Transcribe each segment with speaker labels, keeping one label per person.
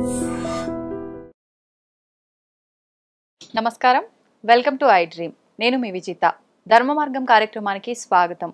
Speaker 1: నమస్కారం, welcome to I dream. నేను మీ విజిత. ధర్మ మార్గం కార్యక్రమానికి స్వాగతం.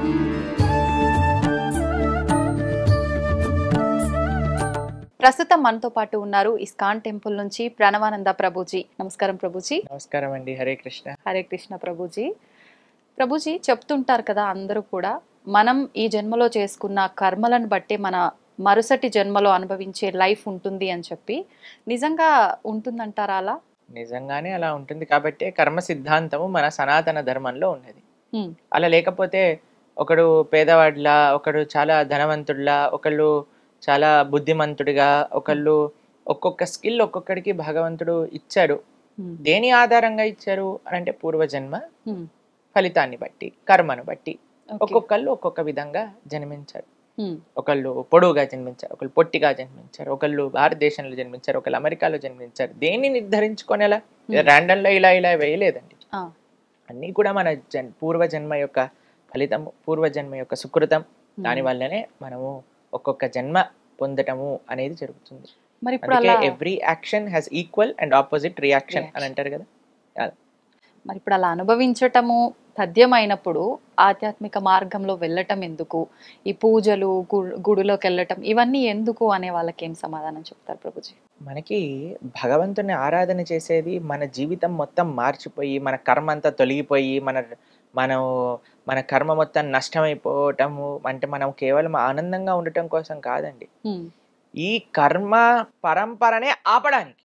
Speaker 1: ప్రస్తుతం మనతో పాటు ఉన్నారు ఇస్కాన్ టెంపుల్ నుంచి ప్రణవానంద ప్రభుజీ. నమస్కారం ప్రభుజీ.
Speaker 2: నమస్కారం అండి. హరే కృష్ణ.
Speaker 1: హరే కృష్ణ ప్రభుజీ. ప్రభుజీ చెప్తుంటారు కదా, అందరూ కూడా మనం ఈ జన్మలో చేసుకున్న కర్మలను బట్టి మన మరుసటి జన్మలో అనుభవించే లైఫ్ ఉంటుంది అని చెప్పి, నిజంగా ఉంటుందంటారా? అలా
Speaker 2: నిజంగానే అలా ఉంటుంది కాబట్టి కర్మ సిద్ధాంతము మన సనాతన ధర్మంలో ఉన్నది. అలా లేకపోతే ఒకడు పేదవాడిలా, ఒకడు చాలా ధనవంతుడిలా, ఒకళ్ళు చాలా బుద్ధిమంతుడిగా, ఒకళ్ళు ఒక్కొక్క స్కిల్ ఒక్కొక్కడికి భగవంతుడు ఇచ్చాడు. దేని ఆధారంగా ఇచ్చారు అని అంటే పూర్వజన్మ ఫలితాన్ని బట్టి, కర్మను బట్టి ఒక్కొక్కళ్ళు ఒక్కొక్క విధంగా జన్మించారు. ఒకళ్ళు పొడువుగా జన్మించారు, ఒకళ్ళు పొట్టిగా జన్మించారు, ఒకళ్ళు భారతదేశంలో జన్మించారు, ఒకళ్ళు అమెరికాలో జన్మించారు. దేన్ని నిర్ధారించుకొని అలా ర్యాండమ్ లో ఇలా ఇలా వేయలేదండి. అన్నీ కూడా మన పూర్వజన్మ యొక్క ఫలితం, పూర్వజన్మ యొక్క సుకృతం. దాని వల్లనే మనము ఒక్కొక్క జన్మ పొందటము అనేది జరుగుతుంది. మరి every action has equal and opposite reaction అని అంటారు కదా.
Speaker 1: మరి ఇప్పుడు అలా అనుభవించటము తథ్యమైనప్పుడు ఆధ్యాత్మిక మార్గంలో వెళ్ళటం ఎందుకు? ఈ పూజలు, గుడిలోకి వెళ్ళటం, ఇవన్నీ ఎందుకు అనే వాళ్ళకి ఏం సమాధానం చెప్తారు ప్రభుజీ?
Speaker 2: మనకి భగవంతుని ఆరాధన చేసేది మన జీవితం మొత్తం మార్చిపోయి, మన కర్మ అంతా తొలగిపోయి, మన కర్మ మొత్తం నష్టమైపోవటము అంటే మనం కేవలం ఆనందంగా ఉండటం కోసం కాదండి. ఈ కర్మ పరంపరనే ఆపడానికి.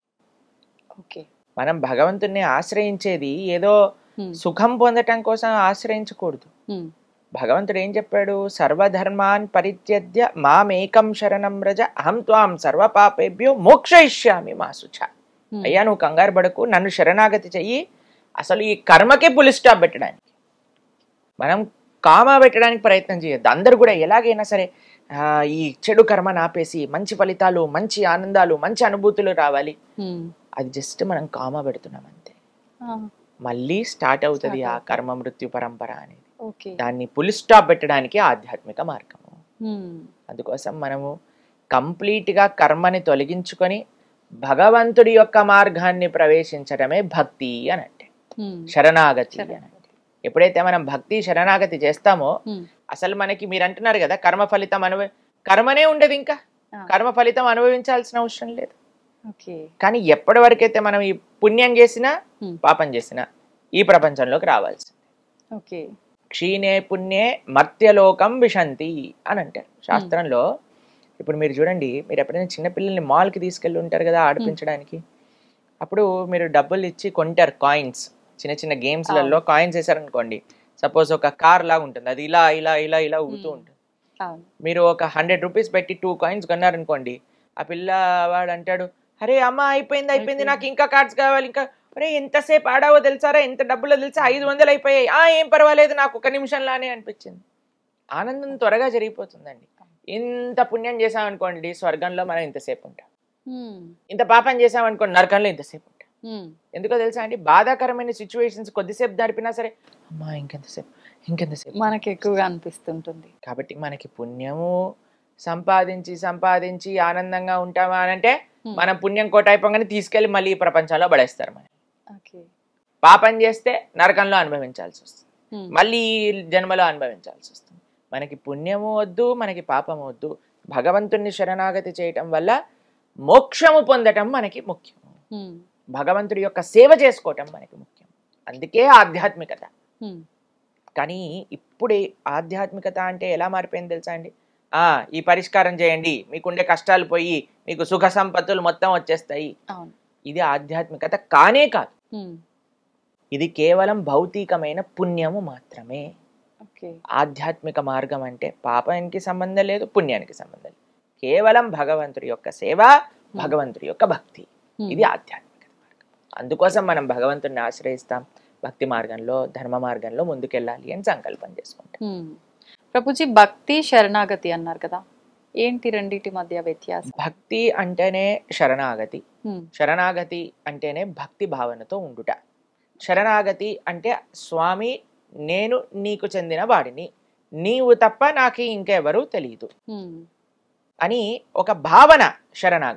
Speaker 2: మనం భగవంతుని ఆశ్రయించేది ఏదో సుఖం పొందటం కోసం ఆశ్రయించకూడదు. భగవంతుడు ఏం చెప్పాడు? సర్వధర్మాన్ పరిత్యజ్య మామేకం శరణం వ్రజ అహం త్వాం సర్వ పాపేభ్యో మోక్షయిష్యామి మా శుచ. అయ్యా, నువ్వు కంగారు పడకు, నన్ను శరణాగతి చెయ్యి. అసలు ఈ కర్మకే పులి స్టాప్ పెట్టడానికి, మనం కామా పెట్టడానికి ప్రయత్నం చేయొద్దు. అందరు కూడా ఎలాగైనా సరే ఈ చెడు కర్మను ఆపేసి మంచి ఫలితాలు, మంచి ఆనందాలు, మంచి అనుభూతులు రావాలి. అది జస్ట్ మనం కామా పెడుతున్నాం అంతే. మళ్ళీ స్టార్ట్ అవుతుంది ఆ కర్మ మృత్యు పరంపర అనేది. దాన్ని పులి స్టాప్ పెట్టడానికి ఆధ్యాత్మిక మార్గము. అందుకోసం మనము కంప్లీట్ గా కర్మని తొలగించుకొని భగవంతుడి యొక్క మార్గాన్ని ప్రవేశించడమే భక్తి అని అంటే, శరణాగతి అని అంటే. ఎప్పుడైతే మనం భక్తి శరణాగతి చేస్తామో అసలు మనకి, మీరు అంటున్నారు కదా కర్మ ఫలితం కర్మనే ఉండదు, ఇంకా కర్మ ఫలితం అనుభవించాల్సిన అవసరం లేదు. కానీ ఎప్పటి వరకైతే మనం ఈ పుణ్యం చేసినా పాపం చేసినా ఈ ప్రపంచంలోకి రావాల్సింది. క్షీణే పుణ్యే మర్త్యలోకం విశంతి అని అంటారు శాస్త్రంలో. ఇప్పుడు మీరు చూడండి, మీరు ఎప్పుడైనా చిన్నపిల్లల్ని మాల్కి తీసుకెళ్ళి ఉంటారు కదా ఆడిపించడానికి. అప్పుడు మీరు డబ్బులు ఇచ్చి కొంటారు కాయిన్స్. చిన్న చిన్న గేమ్స్లలో కాయిన్స్ వేసారనుకోండి, సపోజ్ ఒక కార్ లాగా ఉంటుంది, అది ఇలా ఇలా ఇలా ఇలా ఊగుతూ ఉంటుంది. మీరు ఒక 100 రూపీస్ పెట్టి 2 కాయిన్స్ కొన్నారనుకోండి, ఆ పిల్లవాడు అంటాడు, అరే అమ్మ అయిపోయింది, నాకు ఇంకా కార్డ్స్ కావాలి, ఇంకా అరే ఎంతసేపు ఆడావో తెలుసారా, ఎంత డబ్బులో తెలుసా, 500 అయిపోయాయి, ఏం పర్వాలేదు, నాకు 1 నిమిషంలానే అనిపించింది. ఆనందం త్వరగా జరిగిపోతుందండి. ఇంత పుణ్యం చేసామనుకోండి స్వర్గంలో మనం ఇంతసేపు ఉంటాం, ఇంత పాపం చేసామనుకోండి నరకంలో ఇంతసేపు ఉంటాం. ఎందుకో తెలుసా అండి, బాధాకరమైన సిచ్యువేషన్స్ కొద్దిసేపు నడిపినా సరే అమ్మా ఇంకెంతసేపు
Speaker 1: మనకి ఎక్కువగా అనిపిస్తుంటుంది.
Speaker 2: కాబట్టి మనకి పుణ్యము సంపాదించి ఆనందంగా ఉంటామా అని అంటే, మనం పుణ్యం కోట అయిపోగానే తీసుకెళ్లి మళ్ళీ ఈ ప్రపంచంలో పడేస్తారు. మనం పాపం చేస్తే నరకంలో అనుభవించాల్సి వస్తుంది, మళ్ళీ జన్మలో అనుభవించాల్సి వస్తుంది. మనకి పుణ్యము వద్దు, మనకి పాపము వద్దు. భగవంతుణ్ణి శరణాగతి చేయటం వల్ల మోక్షము పొందటం మనకి ముఖ్యం. భగవంతుడి యొక్క సేవ చేసుకోవటం మనకి ముఖ్యం. అందుకే ఆధ్యాత్మికత. కానీ ఇప్పుడు ఆధ్యాత్మికత అంటే ఎలా మారిపోయింది తెలుసా అండి? ఈ పరిష్కారం చేయండి, మీకుండే కష్టాలు పోయి మీకు సుఖ సంపత్తులు మొత్తం వచ్చేస్తాయి. ఇది ఆధ్యాత్మికత కానే కాదు. ఇది కేవలం భౌతికమైన పుణ్యము మాత్రమే. ఆధ్యాత్మిక మార్గం అంటే పాపానికి సంబంధం లేదు, పుణ్యానికి సంబంధం లేదు. కేవలం భగవంతుడి యొక్క సేవ, భగవంతుడి యొక్క భక్తి, ఇది ఆధ్యాత్మిక మార్గం. అందుకోసం మనం భగవంతుడిని ఆశ్రయిస్తాం, భక్తి మార్గంలో, ధర్మ మార్గంలో ముందుకెళ్ళాలి అని సంకల్పం చేసుకుంటాం.
Speaker 1: ప్రభుజీ, భక్తి శరణాగతి అన్నారు కదా, ఏంటి రెండిటి మధ్య వ్యత్యాసం?
Speaker 2: భక్తి అంటేనే శరణాగతి, శరణాగతి అంటేనే భక్తి భావనతో ఉండుట. శరణాగతి అంటే స్వామి నేను నీకు చెందిన వాడిని, నీవు తప్ప నాకు ఇంకెవరూ తెలియదు అని ఒక భావన శరణాగతి.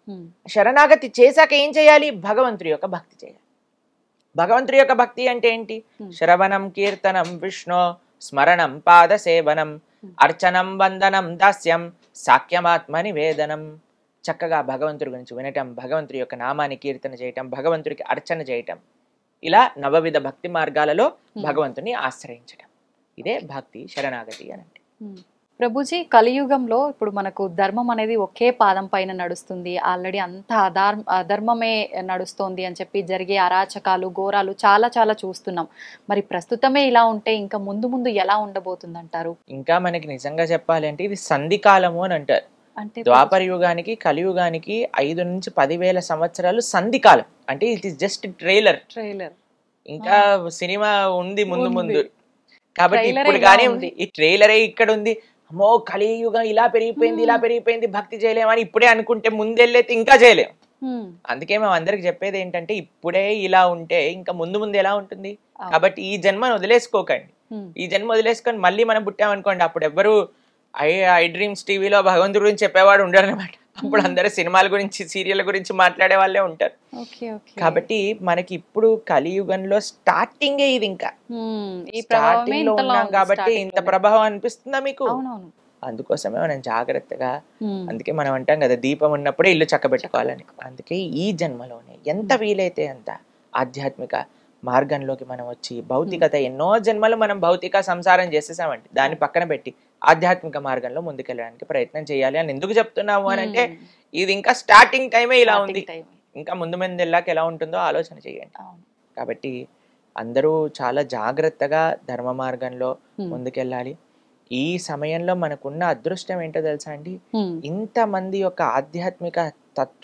Speaker 2: శరణాగతి చేశాక ఏం చేయాలి? భగవంతుడి యొక్క భక్తి చేయాలి. భగవంతుడి యొక్క భక్తి అంటే ఏంటి? శ్రవణం కీర్తనం విష్ణు స్మరణం పాద సేవనం అర్చనం వందనం దాస్యం సాఖ్యమాత్మ నివేదనం. చక్కగా భగవంతుడి గురించి వినటం, భగవంతుడి యొక్క నామాన్ని కీర్తన చేయటం, భగవంతుడికి అర్చన చేయటం, ఇలా నవవిధ భక్తి మార్గాలలో భగవంతుని ఆశ్రయించటం, ఇదే భక్తి శరణాగతి అని అంటే.
Speaker 1: ప్రభుజీ, కలియుగంలో ఇప్పుడు మనకు ధర్మం అనేది ఒకే పాదం పైన నడుస్తుంది, ఆల్రెడీ అంత అధర్మమే నడుస్తోంది అని చెప్పి జరిగే అరాచకాలు ఘోరాలు చాలా చాలా చూస్తున్నాం. మరి ప్రస్తుతమే ఇలా ఉంటే ఇంకా ముందు ముందు ఎలా ఉండబోతుంది అంటారు?
Speaker 2: ఇంకా మనకి నిజంగా చెప్పాలి అంటే ఇది సంధికాలము అని అంటారు. అంటే ద్వాపర యుగానికి కలియుగానికి 5 నుంచి 10,000 సంవత్సరాలు సంధికాలం. అంటే ఇట్ ఈస్ జస్ట్ ట్రైలర్. ఇంకా సినిమా ఉంది ముందు ముందు. కాబట్టి ఇప్పుడు కానీ ఈ ట్రైలరే ఇక్కడ ఉంది. అమ్మో కలియుగం ఇలా పెరిగిపోయింది, ఇలా పెరిగిపోయింది, భక్తి చేయలేమని ఇప్పుడే అనుకుంటే ముందెళ్ళైతే ఇంకా చేయలేం. అందుకే మేము అందరికి చెప్పేది ఏంటంటే ఇప్పుడే ఇలా ఉంటే ఇంకా ముందు ముందు ఎలా ఉంటుంది. కాబట్టి ఈ జన్మను వదిలేసుకోకండి. ఈ జన్మ వదిలేసుకొని మళ్ళీ మనం పుట్టామనుకోండి, అప్పుడు ఎవ్వరు ఐ డ్రీమ్స్ టీవీలో భగవంతుడి గురించి చెప్పేవాడు ఉండరు అనమాట. అప్పుడు అందరూ సినిమాల గురించి, సీరియల్ గురించి మాట్లాడే వాళ్ళే ఉంటారు. కాబట్టి మనకి ఇప్పుడు కలియుగంలో స్టార్టింగే ఇది. ఇంకా స్టార్టింగ్ లో ఉన్నాం కాబట్టి ఇంత ప్రభావం అనిపిస్తుందా మీకు? అందుకోసమే మనం జాగ్రత్తగా, అందుకే మనం అంటాం కదా దీపం ఉన్నప్పుడే ఇల్లు చక్కబెట్టుకోవాలని. అందుకే ఈ జన్మలోనే ఎంత వీలైతే అంత ఆధ్యాత్మిక మార్గంలోకి మనం వచ్చి, భౌతికత ఎన్నో జన్మలు మనం భౌతిక సంసారం చేసేసామండి, దాన్ని పక్కన పెట్టి ఆధ్యాత్మిక మార్గంలో ముందుకెళ్ళడానికి ప్రయత్నం చేయాలి అని ఎందుకు చెప్తున్నాము అని అంటే ఇది ఇంకా స్టార్టింగ్ టైమే ఇలా ఉంది. ఇంకా ముందు ముందు వెళ్ళాక ఎలా ఉంటుందో ఆలోచన చేయండి. కాబట్టి అందరూ చాలా జాగ్రత్తగా ధర్మ మార్గంలో ముందుకెళ్ళాలి. ఈ సమయంలో మనకున్న అదృష్టం ఏంటో తెలుసా అండి? ఇంతమంది యొక్క ఆధ్యాత్మిక తత్వ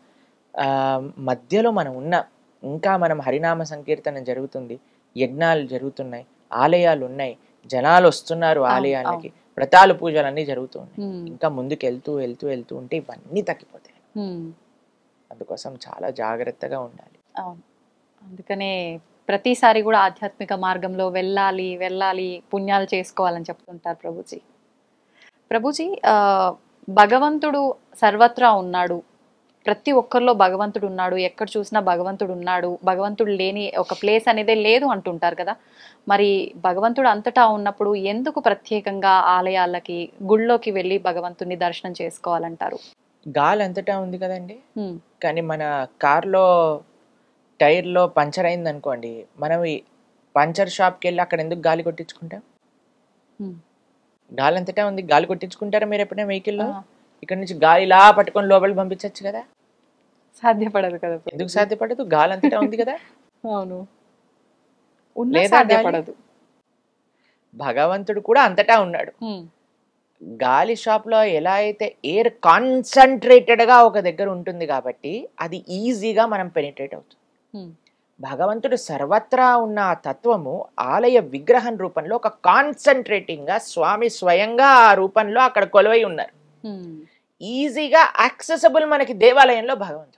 Speaker 2: మధ్యలో మనం ఉన్నాం. ఇంకా మనం హరినామ సంకీర్తన జరుగుతుంది, యజ్ఞాలు జరుగుతున్నాయి, ఆలయాలు ఉన్నాయి, జనాలు వస్తున్నారు ఆలయాలకి, వ్రతాలు పూజలు అన్నీ జరుగుతున్నాయి. ఇంకా ముందుకు వెళ్తూ వెళ్తూ వెళ్తూ ఉంటే ఇవన్నీ తగ్గిపోతాయి. అందుకోసం చాలా జాగ్రత్తగా ఉండాలి.
Speaker 1: అందుకనే ప్రతిసారి కూడా ఆధ్యాత్మిక మార్గంలో వెళ్ళాలి వెళ్ళాలి, పుణ్యాలు చేసుకోవాలని చెప్తుంటారు ప్రభుజీ. ప్రభుజీ, భగవంతుడు సర్వత్రా ఉన్నాడు, ప్రతి ఒక్కరిలో భగవంతుడు ఉన్నాడు, ఎక్కడ చూసినా భగవంతుడు ఉన్నాడు, భగవంతుడు లేని ఒక ప్లేస్ అనేదే లేదు అంటుంటారు కదా. మరి భగవంతుడు అంతటా ఉన్నప్పుడు ఎందుకు ప్రత్యేకంగా ఆలయాలకి, గుళ్ళోకి వెళ్ళి భగవంతుని దర్శనం చేసుకోవాలంటారు?
Speaker 2: గాలి అంతటా ఉంది కదండి. కానీ మన కార్లో టైర్లో పంచర్ అయింది అనుకోండి, మనం ఈ పంచర్ షాప్కి వెళ్ళి అక్కడ ఎందుకు గాలి కొట్టించుకుంటాం? గాలి అంతటా ఉంది, గాలి కొట్టించుకుంటారా మీరు ఎప్పుడైనా వెహికల్లో? ఇక్కడ నుంచి గాలి ఇలా పట్టుకొని లోపలికి పంపించచ్చు కదా.
Speaker 1: సాధ్యపడదు కదా.
Speaker 2: ఎందుకు సాధ్యపడదు? గాలి అంతటా ఉంది కదా.
Speaker 1: అవును, సాధ్యపడదు.
Speaker 2: భగవంతుడు కూడా అంతటా ఉన్నాడు. గాలి షాప్ లో ఎలా అయితే ఎయిర్ కాన్సన్ట్రేటెడ్ గా ఒక దగ్గర ఉంటుంది కాబట్టి అది ఈజీగా మనం పెనిట్రేట్ అవుతుంది. భగవంతుడు సర్వత్రా ఉన్న ఆ తత్వము ఆలయ విగ్రహం రూపంలో ఒక కాన్సన్ట్రేటింగ్ గా స్వామి స్వయంగా ఆ రూపంలో అక్కడ కొలువై ఉన్నారు. ఈజీగా యాక్సెసబుల్ మనకి దేవాలయంలో భగవంతుడు.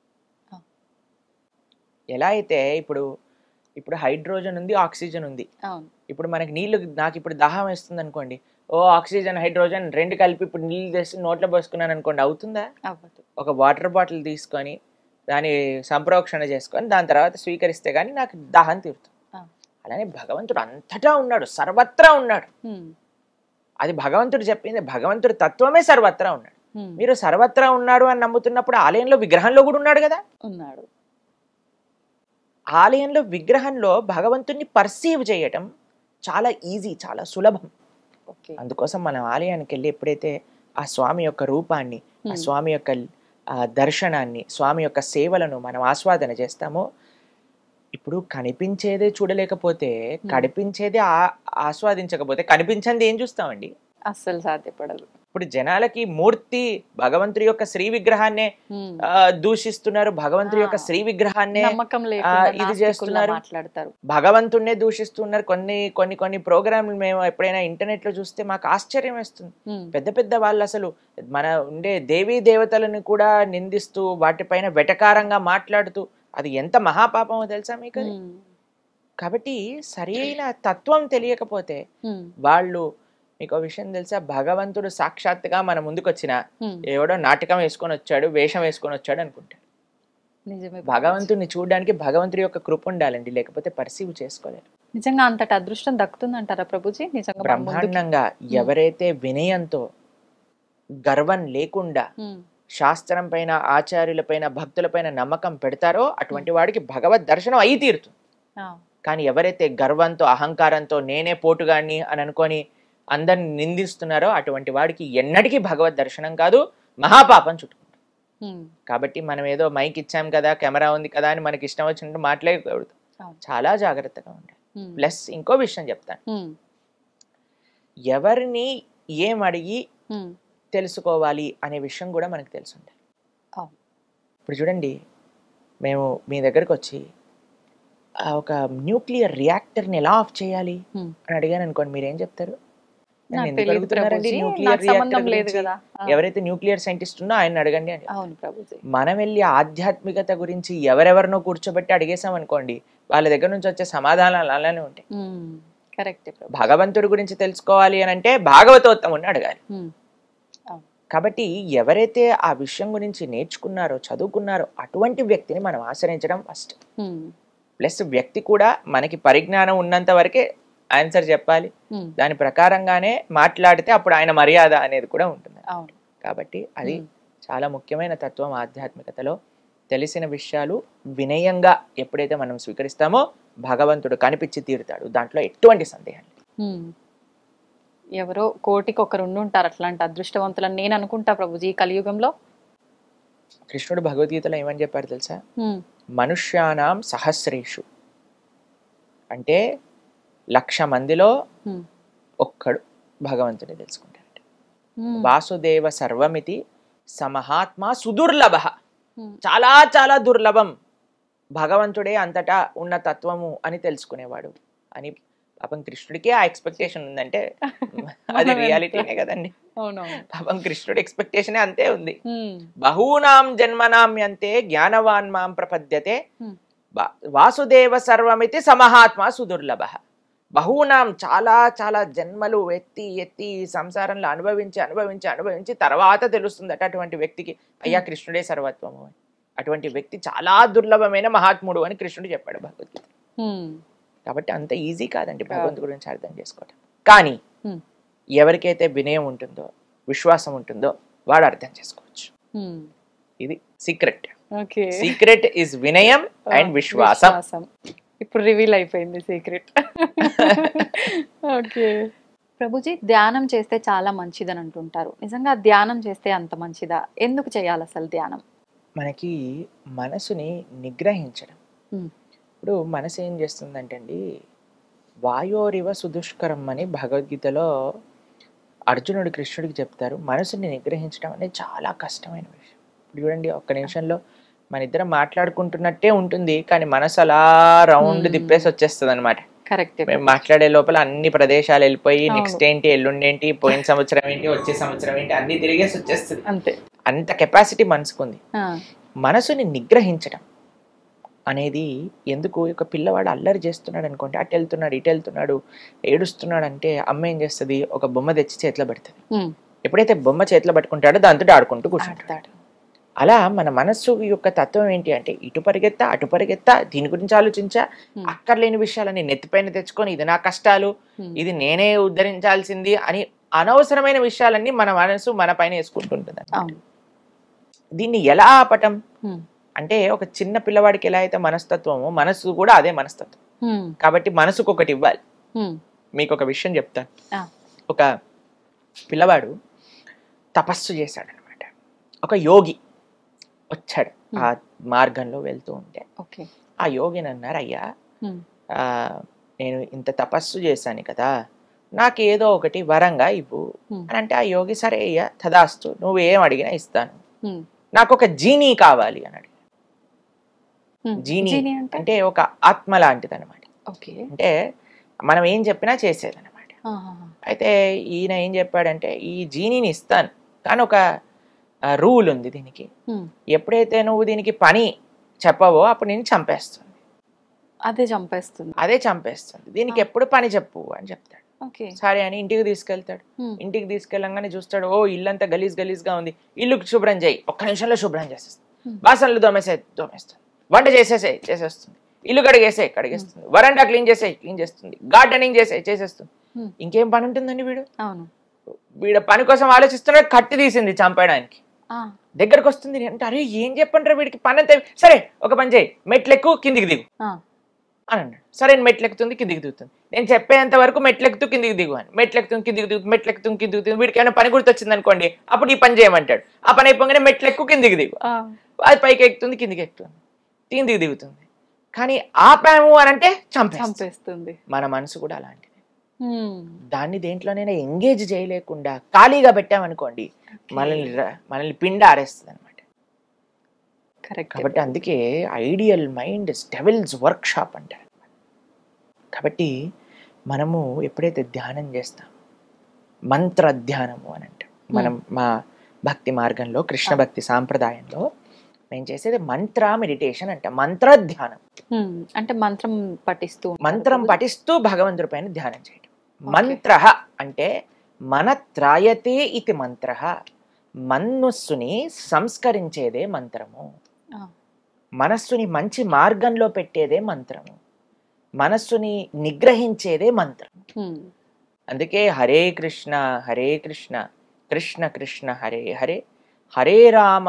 Speaker 2: ఎలా అయితే ఇప్పుడు హైడ్రోజన్ ఉంది, ఆక్సిజన్ ఉంది. ఇప్పుడు మనకి నీళ్లు, నాకు ఇప్పుడు దాహం వేస్తుంది అనుకోండి, ఆక్సిజన్ హైడ్రోజన్ రెండు కలిపి ఇప్పుడు నీళ్ళు తెచ్చి నోట్లో పోసుకున్నాను అనుకోండి, అవుతుందా? ఒక వాటర్ బాటిల్ తీసుకొని దాన్ని సంప్రోక్షణ చేసుకొని దాని తర్వాత స్వీకరిస్తే గానీ నాకు దాహం తీరుతుంది. అలానే భగవంతుడు అంతటా ఉన్నాడు, సర్వత్రా ఉన్నాడు. అది భగవంతుడు చెప్పింది. భగవంతుడు తత్వమే సర్వత్రా ఉన్నాడు. మీరు సర్వత్రా ఉన్నాడు అని నమ్ముతున్నప్పుడు ఆలయంలో విగ్రహంలో కూడా ఉన్నాడు కదా.
Speaker 1: ఉన్నాడు.
Speaker 2: ఆలయంలో విగ్రహంలో భగవంతుడిని పర్సీవ్ చేయటం చాలా ఈజీ, చాలా సులభం. అందుకోసం మనం ఆలయానికి వెళ్ళి ఎప్పుడైతే ఆ స్వామి యొక్క రూపాన్ని, ఆ స్వామి యొక్క దర్శనాన్ని, స్వామి యొక్క సేవలను మనం ఆస్వాదన చేస్తామో, ఇప్పుడు కనిపించేదే చూడలేకపోతే, కనిపించేదే ఆస్వాదించకపోతే కనిపించింది ఏం చూస్తామండి?
Speaker 1: అస్సలు సాధ్యపడదు.
Speaker 2: ఇప్పుడు జనాలకి మూర్తి భగవంతుడి యొక్క శ్రీ విగ్రహాన్నే దూషిస్తున్నారు, భగవంతుడి యొక్క శ్రీ విగ్రహాన్నే ఇది చేస్తున్నారు, భగవంతుడినే దూషిస్తున్నారు. కొన్ని ప్రోగ్రాంలు మేము ఎప్పుడైనా ఇంటర్నెట్ లో చూస్తే మాకు ఆశ్చర్యం వేస్తుంది. పెద్ద పెద్ద వాళ్ళు అసలు మన ఉండే దేవీ దేవతలను కూడా నిందిస్తూ వాటిపైన వెటకారంగా మాట్లాడుతూ, అది ఎంత మహాపాపమో తెలుసా మీకు? కాబట్టి సరి అయిన తత్వం తెలియకపోతే వాళ్ళు మీకు విషయం తెలుసా, భగవంతుడు సాక్షాత్తుగా మన ముందుకు వచ్చిన
Speaker 1: ఉమ్,
Speaker 2: ఎవడో నాటకం వేసుకొని వచ్చాడు, వేషం వేసుకొని వచ్చాడు అనుకుంటాడు.
Speaker 1: నిజమే ప్రభుజీ.
Speaker 2: భగవంతుడిని చూడడానికి భగవంతుడి యొక్క కృప ఉండాలండి, లేకపోతే పర్సీవ్ చేసుకోలేరు.
Speaker 1: నిజంగా అంతటి అదృష్టం దక్కుతుందంటారా ప్రభుజీ? నిజంగా మన ముందుకి
Speaker 2: బ్రహ్మాండంగా ఎవరైతే వినయంతో గర్వం లేకుండా
Speaker 1: ఉమ్,
Speaker 2: శాస్త్రం పైన, ఆచార్యుల పైన, భక్తుల పైన నమ్మకం పెడతారో అటువంటి వాడికి భగవద్ దర్శనం అయి తీరుతుంది.
Speaker 1: ఆ,
Speaker 2: కానీ ఎవరైతే గర్వంతో, అహంకారంతో నేనే పోటుగాన్ని అని అనుకొని అందరిని నిందిస్తున్నారో అటువంటి వాడికి ఎన్నటికీ భగవద్ దర్శనం కాదు, మహాపాపం చుట్టుకుంటాం.
Speaker 1: ఉమ్,
Speaker 2: కాబట్టి మనం ఏదో మైక్ ఇచ్చాం కదా, కెమెరా ఉంది కదా అని మనకి ఇష్టం వచ్చినట్టు మాట్లాడకూడదు.
Speaker 1: అవును.
Speaker 2: చాలా జాగ్రత్తగా ఉండాలి.
Speaker 1: ఉమ్,
Speaker 2: ప్లస్ ఇంకో విషయం చెప్తాను,
Speaker 1: ఉమ్,
Speaker 2: ఎవరిని ఏం అడిగి
Speaker 1: ఉమ్,
Speaker 2: తెలుసుకోవాలి అనే విషయం కూడా మనకు తెలిసి ఉండాలి.
Speaker 1: అవును.
Speaker 2: ఇప్పుడు చూడండి, మేము మీ దగ్గరకు వచ్చి ఒక న్యూక్లియర్ రియాక్టర్ని ఎలా ఆఫ్ చేయాలి
Speaker 1: ఉమ్.
Speaker 2: అని అడిగాను అనుకోండి, మీరేం చెప్తారు? నన్ను
Speaker 1: నాకు
Speaker 2: ఎందుకు
Speaker 1: తెలియదు
Speaker 2: అడుగుతున్నారండి
Speaker 1: ప్రభుజీ,
Speaker 2: న్యూక్లియర్
Speaker 1: నాకు సంబంధం
Speaker 2: రియాక్టర్
Speaker 1: లేదు
Speaker 2: గురించి?
Speaker 1: కదా. ఆ,
Speaker 2: ఎవరైతే న్యూక్లియర్ సైంటిస్ట్ ఉన్నో ఆయన అడగండి అని.
Speaker 1: అవును ప్రభుజీ.
Speaker 2: మనం వెళ్ళి ఆధ్యాత్మికత గురించి ఎవరెవరినో కూర్చోబెట్టి అడిగేసాం అనుకోండి, వాళ్ళ దగ్గర నుంచి వచ్చే సమాధానాలు అలానే ఉంటాయి.
Speaker 1: కరెక్టే ప్రభు.
Speaker 2: భగవంతుడి గురించి తెలుసుకోవాలి అని అంటే భాగవతోత్తముని అడగాలి.
Speaker 1: ఉమ్, అవును.
Speaker 2: కాబట్టి ఎవరైతే ఆ విషయం గురించి నేర్చుకున్నారో, చదువుకున్నారో అటువంటి వ్యక్తిని మనం ఆశ్రయించడం ఫస్ట్.
Speaker 1: ఉమ్,
Speaker 2: ప్లస్ వ్యక్తి కూడా మనకి పరిజ్ఞానం ఉన్నంత వరకే ఆన్సర్ చెప్పాలి,
Speaker 1: ఉమ్,
Speaker 2: దాని ప్రకారంగానే మాట్లాడితే అప్పుడు ఆయన మర్యాద అనేది కూడా ఉంటుంది.
Speaker 1: అవును.
Speaker 2: కాబట్టి అది
Speaker 1: ఉమ్,
Speaker 2: చాలా ముఖ్యమైన తత్వం ఆధ్యాత్మికతలో. తెలిసిన విషయాలు వినయంగా ఎప్పుడైతే మనం స్వీకరిస్తామో భగవంతుడు కనిపించి తీరుతాడు, దాంట్లో ఎటువంటి సందేహం లేదు.
Speaker 1: ఉమ్. ఎవరో కోటికి ఒకరు ఉండుంటారు అట్లాంటి అదృష్టవంతులని నేను అనుకుంటా ప్రభుజీ ఈ కలియుగంలో.
Speaker 2: కృష్ణుడు భగవద్గీతలో ఏమని చెప్పారు తెలుసా?
Speaker 1: ఉమ్,
Speaker 2: మనుష్యానాం సహస్రేషు అంటే 1,00,000 మందిలో
Speaker 1: ఉమ్,
Speaker 2: ఒక్కడు భగవంతుని తెలుసుకుంటాడు.
Speaker 1: ఉమ్,
Speaker 2: వాసుదేవ సర్వమితి సమహాత్మ సుదుర్లభ,
Speaker 1: ఉమ్,
Speaker 2: చాలా చాలా దుర్లభం భగవంతుడే అంతటా ఉన్న తత్వము అని తెలుసుకునేవాడు అని. పాపం కృష్ణుడికే ఆ ఎక్స్పెక్టేషన్ ఉందంటే అది రియాలిటీనే కదండి.
Speaker 1: అవునవును.
Speaker 2: పాపం కృష్ణుడి ఎక్స్పెక్టేషన్ అంతే ఉంది.
Speaker 1: ఉమ్,
Speaker 2: బహూనాం జన్మనామ్యంతే జ్ఞానవాన్ మాం ప్రపద్యతే
Speaker 1: ఉమ్,
Speaker 2: వాసుదేవ సర్వమితి సమహాత్మ సుదుర్లభ. బహూనాం చాలా చాలా జన్మలు ఎత్తి ఎత్తి ఈ సంసారంలో అనుభవించి అనుభవించి అనుభవించి తర్వాత తెలుస్తుందట అటువంటి వ్యక్తికి అయ్యా కృష్ణుడే సర్వత్వము అని. అటువంటి వ్యక్తి చాలా దుర్లభమైన మహాత్ముడు అని కృష్ణుడు చెప్పాడు భగవద్గీత.
Speaker 1: ఉమ్,
Speaker 2: కాబట్టి అంత ఈజీ కాదండి భగవంతుడి గురించి అర్థం చేసుకోవటం. కానీ
Speaker 1: ఉమ్,
Speaker 2: ఎవరికైతే వినయం ఉంటుందో, విశ్వాసం ఉంటుందో వాడు అర్థం చేసుకోవచ్చు.
Speaker 1: ఉమ్.
Speaker 2: ఇది సీక్రెట్.
Speaker 1: ఓకే.
Speaker 2: సీక్రెట్ ఇస్ వినయం అండ్ విశ్వాసం.
Speaker 1: విశ్వాసం. ఇప్పుడు రివీల్ అయిపోయింది సీక్రెట్. ఓకే ప్రభుజీ, ధ్యానం చేస్తే చాలా మంచిదని అంటుంటారు. నిజంగా ధ్యానం చేస్తే అంత మంచిదా? ఎందుకు చేయాలి అసలు ధ్యానం?
Speaker 2: మనకి మనసుని నిగ్రహించడం.
Speaker 1: ఉమ్,
Speaker 2: ఇప్పుడు మనసు ఏం చేస్తుందంటే అండి, వాయోరివ సుదుష్కరం అని భగవద్గీతలో అర్జునుడు కృష్ణుడికి చెప్తారు. మనసుని నిగ్రహించడం అనేది చాలా కష్టమైన విషయం. ఇప్పుడు చూడండి, ఒక్క నిమిషంలో మన ఇద్దరం మాట్లాడుకుంటున్నట్టే ఉంటుంది, కానీ మనసు అలా రౌండ్ తిప్పేసి వచ్చేస్తుంది అనమాట.
Speaker 1: కరెక్ట్.
Speaker 2: మేము మాట్లాడే లోపల అన్ని ప్రదేశాలు వెళ్ళిపోయి
Speaker 1: అవును.
Speaker 2: నెక్స్ట్ ఏంటి, ఎల్లుండి ఏంటి, పోయిన సంవత్సరం ఏంటి, వచ్చే సంవత్సరం ఏంటి అన్ని తిరిగేసి వచ్చేస్తుంది.
Speaker 1: అంతే.
Speaker 2: అంత కెపాసిటీ మనసుకుంది.
Speaker 1: ఆ,
Speaker 2: మనసుని నిగ్రహించడం అనేది ఎందుకు, ఒక పిల్లవాడు అల్లరి చేస్తున్నాడు అనుకోండి, అటు వెళ్తున్నాడు ఇటు వెళ్తున్నాడు ఏడుస్తున్నాడు అంటే అమ్మ ఏం చేస్తుంది, ఒక బొమ్మ తెచ్చి చేతిలో పెడుతుంది.
Speaker 1: ఉమ్,
Speaker 2: ఎప్పుడైతే బొమ్మ చేతిలో పట్టుకుంటాడో దాంతో ఆడుకుంటూ కూర్చుంటాడు.
Speaker 1: ఆడతాడు.
Speaker 2: అలా మన మనస్సు యొక్క తత్వం ఏంటి అంటే, ఇటు పరిగెత్తా అటు పరిగెత్తా, దీని గురించి ఆలోచించా,
Speaker 1: Hmm.
Speaker 2: అక్కర్లేని విషయాలని నెత్తిపైన తెచ్చుకొని ఇది నా కష్టాలు,
Speaker 1: Hmm.
Speaker 2: ఇది నేనే ఉద్ధరించాల్సింది అని అనవసరమైన విషయాలన్నీ మన మనసు మన పైన వేసుకుంటుంటుంది.
Speaker 1: అవును.
Speaker 2: దీన్ని ఎలా ఆపటం
Speaker 1: ఉమ్,
Speaker 2: అంటే, ఒక చిన్న పిల్లవాడికి ఎలా అయితే మనస్తత్వమో మనసు కూడా అదే మనస్తత్వం.
Speaker 1: ఉమ్,
Speaker 2: కాబట్టి మనసుకు ఒకటి ఇవ్వాలి.
Speaker 1: ఉమ్,
Speaker 2: మీకు ఒక విషయం చెప్తాను.
Speaker 1: ఆ,
Speaker 2: ఒక పిల్లవాడు తపస్సు చేశాడు అనమాట. ఒక యోగి వచ్చాడు ఆ మార్గంలో వెళ్తూ ఉంటే.
Speaker 1: ఓకే.
Speaker 2: ఆ యోగిని అన్నారు, అయ్యా
Speaker 1: ఉమ్,
Speaker 2: నేను ఇంత తపస్సు చేశాను కదా, నాకు ఏదో ఒకటి వరంగా ఇవ్వు
Speaker 1: ఉమ్,
Speaker 2: అని అంటే, ఆ యోగి సరే అయ్యా తదాస్తు, నువ్వు ఏం అడిగినా ఇస్తాను,
Speaker 1: ఉమ్,
Speaker 2: నాకు ఒక జీనీ కావాలి అని అడిగాడు.
Speaker 1: ఉమ్.
Speaker 2: జీనీ
Speaker 1: జీనీ అంటే?
Speaker 2: అంటే ఒక ఆత్మ లాంటిది అనమాట.
Speaker 1: ఓకే.
Speaker 2: అంటే మనం ఏం చెప్పినా చేసేదన్నమాట.
Speaker 1: ఆహాహా.
Speaker 2: అయితే ఈయన ఏం చెప్పాడంటే, ఈ జీనీని ఇస్తాను కానీ ఒక రూల్ ఉంది దీనికి,
Speaker 1: ఉమ్,
Speaker 2: ఎప్పుడైతే నువ్వు దీనికి పని చెప్పవో అప్పుడు నేను చంపేస్తుంది,
Speaker 1: అదే చంపేస్తుంది.
Speaker 2: అదే చంపేస్తుంది, దీనికి ఎప్పుడు పని చెప్పు అని చెప్తాడు.
Speaker 1: ఓకే.
Speaker 2: సరే అని ఇంటికి తీసుకెళ్తాడు.
Speaker 1: హ్మ్.
Speaker 2: ఇంటికి తీసుకెళ్ళంగానే చూస్తాడు, ఓ ఇల్లంతా గలీజ్గా ఉంది, ఇల్లు శుభ్రం చేయి, ఒక్క నిమిషంలో శుభ్రం చేసేస్తుంది. బాసనలు తోమేస్తుంది, వంట చేసేస్తుంది, ఇల్లు కడిగేస్తుంది, వరండా క్లీన్ చేస్తుంది, గార్డెనింగ్ చేసేస్తుంది.
Speaker 1: హ్మ్.
Speaker 2: ఇంకేం పని ఉంటుందండి వీడు?
Speaker 1: అవును.
Speaker 2: వీడు పని కోసం ఆలోచిస్తున్నాడు, కత్తి తీసింది చంపేయడానికి.
Speaker 1: ఆ!
Speaker 2: దగ్గరకు వస్తుంది అంటే, అరే ఏం చెప్పంటారు వీడికి పని అంతే. సరే ఒక పని చేయి, మెట్లెక్కు కిందికి దిగు
Speaker 1: ఆ!
Speaker 2: అని అన్నాడు. సరే మెట్లెక్కుతుంది, కిందికి దిగుతుంది. నేను చెప్పేంత వరకు మెట్లెక్కుతూ కిందికి దిగు అని. మెట్లెక్కుతుంది, కిందికి దిగుతుంది. వీడికి ఏమైనా పని గుర్తొచ్చింది అనుకోండి, అప్పుడు ఈ పని చేయమంటాడు. ఆ పని అయిపోగానే మెట్లెక్కు, కిందికి దిగు.
Speaker 1: ఆ!
Speaker 2: అది పైకి ఎక్కుతుంది, కిందికి ఎక్కుతుంది, కిందికి దిగుతుంది. కానీ ఆపాము అని అంటే
Speaker 1: చంపేస్తుంది.
Speaker 2: మన మనసు కూడా అలాంటిది.
Speaker 1: హ్మ్.
Speaker 2: దాన్ని దేంట్లోనైనా ఎంగేజ్ చేయలేకుండా ఖాళీగా పెట్టామనుకోండి, మనల్ని పిండి ఆరేస్తుంది అనమాట.
Speaker 1: కరెక్ట్.
Speaker 2: కాబట్టి అందుకే ideal mind devil's workshop అంటారు. కాబట్టి మనము ఎప్పుడైతే ధ్యానం చేస్తాం, మంత్ర ధ్యానము అని అంటాం. మనం మా భక్తి మార్గంలో, కృష్ణ భక్తి సాంప్రదాయంలో మేము చేసేది మంత్ర మెడిటేషన్ అంట. మంత్ర ధ్యానం
Speaker 1: అంటే మంత్రం
Speaker 2: పఠిస్తూ భగవంతుడి పైన ధ్యానం చేయడం. మంత్ర అంటే మన త్రాయతే ఇది మంత్ర, మనస్సుని సంస్కరించేదే మంత్రము, మనస్సుని మంచి మార్గంలో పెట్టేదే మంత్రము, మనస్సుని నిగ్రహించేదే మంత్రం. అందుకే హరే కృష్ణ కృష్ణ కృష్ణ హరే హరే, హరే రామ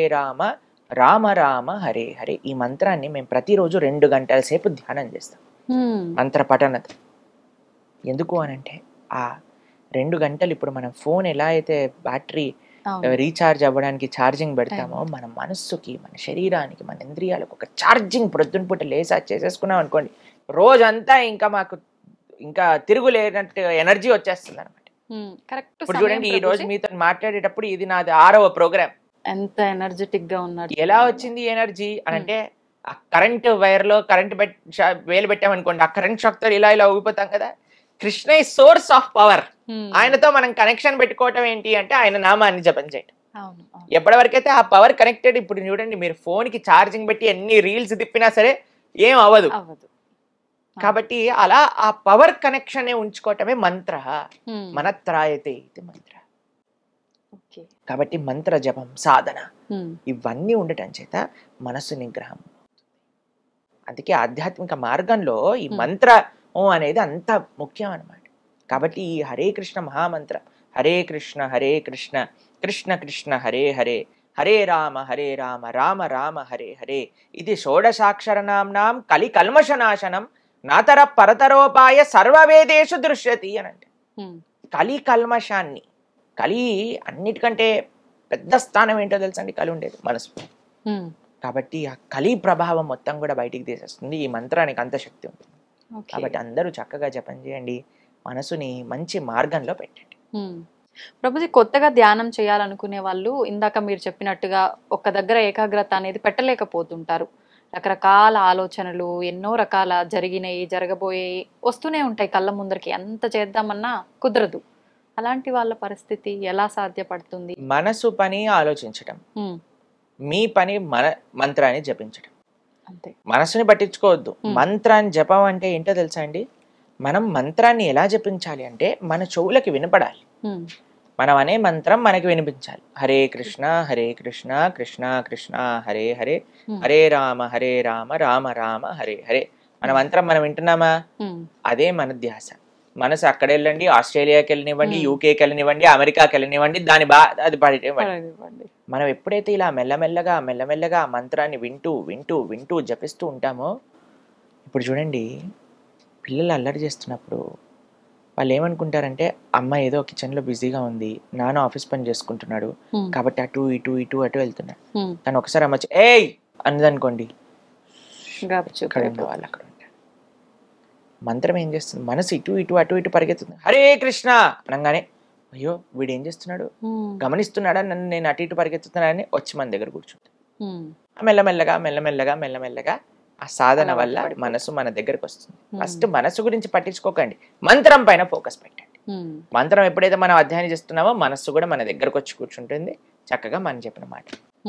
Speaker 2: రామ రామ హరే హరే. ఈ మంత్రాన్ని మేము ప్రతిరోజు 2 గంటల సేపు ధ్యానం చేస్తాం, మంత్ర పఠనత. ఎందుకు అనంటే ఆ 2 గంటలు ఇప్పుడు మనం ఫోన్ ఎలా అయితే బ్యాటరీ రీఛార్జ్ అవ్వడానికి ఛార్జింగ్ పెడతామో, మన మనస్సుకి, మన శరీరానికి, మన ఇంద్రియాలకు ఒక ఛార్జింగ్ ప్రొద్దున పూట లేసా చేసేసుకున్నాం అనుకోండి, రోజంతా ఇంకా మాకు ఇంకా తిరుగులేనట్టు ఎనర్జీ వచ్చేస్తుంది అనమాట. ఇప్పుడు చూడండి, ఈ రోజు మీతో మాట్లాడేటప్పుడు ఇది నాది 6వ ప్రోగ్రామ్.
Speaker 1: ఎంత ఎనర్జెటిక్ గా ఉన్నారు.
Speaker 2: ఎలా వచ్చింది ఎనర్జీ అని అంటే, ఆ కరెంట్ వైర్ లో కరెంట్ వేలు పెట్టామనుకోండి, ఆ కరెంట్ షాక్ తో ఇలా ఊగిపోతాం కదా. కృష్ణ ఈ సోర్స్ ఆఫ్ పవర్. ఆయనతో మనం కనెక్షన్ పెట్టుకోవటం ఏంటి అంటే ఆయన నామాన్ని జపం చేయటం. ఎప్పటి వరకైతే ఆ పవర్ కనెక్టెడ్, ఇప్పుడు చూడండి మీరు ఫోన్ కి ఛార్జింగ్ పెట్టి ఎన్ని రీల్స్ తిప్పినా సరే ఏం అవ్వదు. కాబట్టి అలా ఆ పవర్ కనెక్షన్ ఉంచుకోవటమే మంత్ర. మన త్రాయతే ఇది మంత్ర. కాబట్టి మంత్ర జపం, సాధన ఇవన్నీ ఉండటం చేత మనస్సు నిగ్రహం. అందుకే ఆధ్యాత్మిక మార్గంలో ఈ మంత్ర అనేది అంత ముఖ్యం అన్నమాట. కాబట్టి ఈ హరే కృష్ణ మహామంత్ర, హరే కృష్ణ కృష్ణ కృష్ణ హరే హరే, హరే రామ రామ రామ హరే హరే, ఇది షోడశాక్షరనామ్నాం కలి కల్మషనాశనం నాతర పరతరోపాయ సర్వవేదేషు దృశ్యతి అని అంటే. కలి కల్మషాన్ని, కలి అన్నిటికంటే పెద్ద స్థానం ఏంటో తెలుసండి, కలి ఉండేది మనసు. కాబట్టి ఆ కలి ప్రభావం మొత్తం కూడా బయటికి తీసేస్తుంది. ఈ మంత్రానికి అంత శక్తి ఉంటుంది. కాబట్టి అందరూ చక్కగా జపం చేయండి, మనసుని మంచి మార్గంలో పెట్టండి.
Speaker 1: ప్రభుజీ, కొత్తగా ధ్యానం చేయాలనుకునే వాళ్ళు ఇందాక మీరు చెప్పినట్టుగా ఒక్క దగ్గర ఏకాగ్రత అనేది పెట్టలేకపోతుంటారు. రకరకాల ఆలోచనలు, ఎన్నో రకాల జరిగినాయి, జరగబోయేవి వస్తూనే ఉంటాయి కళ్ళ ముందరికి. ఎంత చేద్దామన్నా కుదరదు. అలాంటి వాళ్ళ పరిస్థితి ఎలా సాధ్యపడుతుంది?
Speaker 2: మనసు పని ఆలోచించడం, మీ పని మంత్రాన్ని జపించడం.
Speaker 1: అంతే. మనసుని
Speaker 2: పట్టించుకోవద్దు. మంత్రాన్ని జపం అంటే ఏంటో తెలుసా అండి? మనం మంత్రాన్ని ఎలా జపించాలి అంటే మన చెవులకి వినపడాలి. మనం అనే మంత్రం మనకి వినిపించాలి. హరే కృష్ణ కృష్ణ కృష్ణ హరే హరే, హరే రామ రామ రామ హరే హరే. మన మంత్రం మనం వింటున్నామా? అదే మన ధ్యాస. మనసు అక్కడ వెళ్ళండి, ఆస్ట్రేలియాకి వెళ్ళనివ్వండి, యూకేకి వెళ్ళనివ్వండి, అమెరికాకి వెళ్ళనివ్వండి, అది పడివ్వండి. మనం ఎప్పుడైతే ఇలా మెల్లమెల్లగా మంత్రాన్ని వింటూ జపిస్తూ ఉంటామో, ఇప్పుడు చూడండి, పిల్లలు అల్లరి చేస్తున్నప్పుడు వాళ్ళు ఏమనుకుంటారంటే, అమ్మ ఏదో కిచెన్లో బిజీగా ఉంది, నాన్న ఆఫీస్ పని చేసుకుంటున్నాడు కాబట్టి అటు వెళ్తున్నాడు. తను ఒకసారి అమ్మ ఏయ్ అన్నదనుకోండి, వాళ్ళు అక్కడ ఉంటారు. మంత్రం ఏం చేస్తుంది? మనసు అటు పరిగెత్తుంది. హరే కృష్ణ అనగానే, అయ్యో వీడు ఏం చేస్తున్నాడు, గమనిస్తున్నాడా నన్ను, నేను అటు ఇటు పరిగెత్తుతున్నాడని వచ్చి మన దగ్గర కూర్చుంటాడు. మెల్లమెల్లగా ఆ సాధన వల్ల మనసు మన దగ్గరకు వస్తుంది. ఫస్ట్ మనసు గురించి పట్టించుకోకండి, మంత్రం పైన ఫోకస్ పెట్టండి. మంత్రం ఎప్పుడైతే మనం అధ్యయనం చేస్తున్నామో మనస్సు కూడా మన దగ్గరకు వచ్చి కూర్చుంటుంది, చక్కగా మనం చెప్పిన మాట.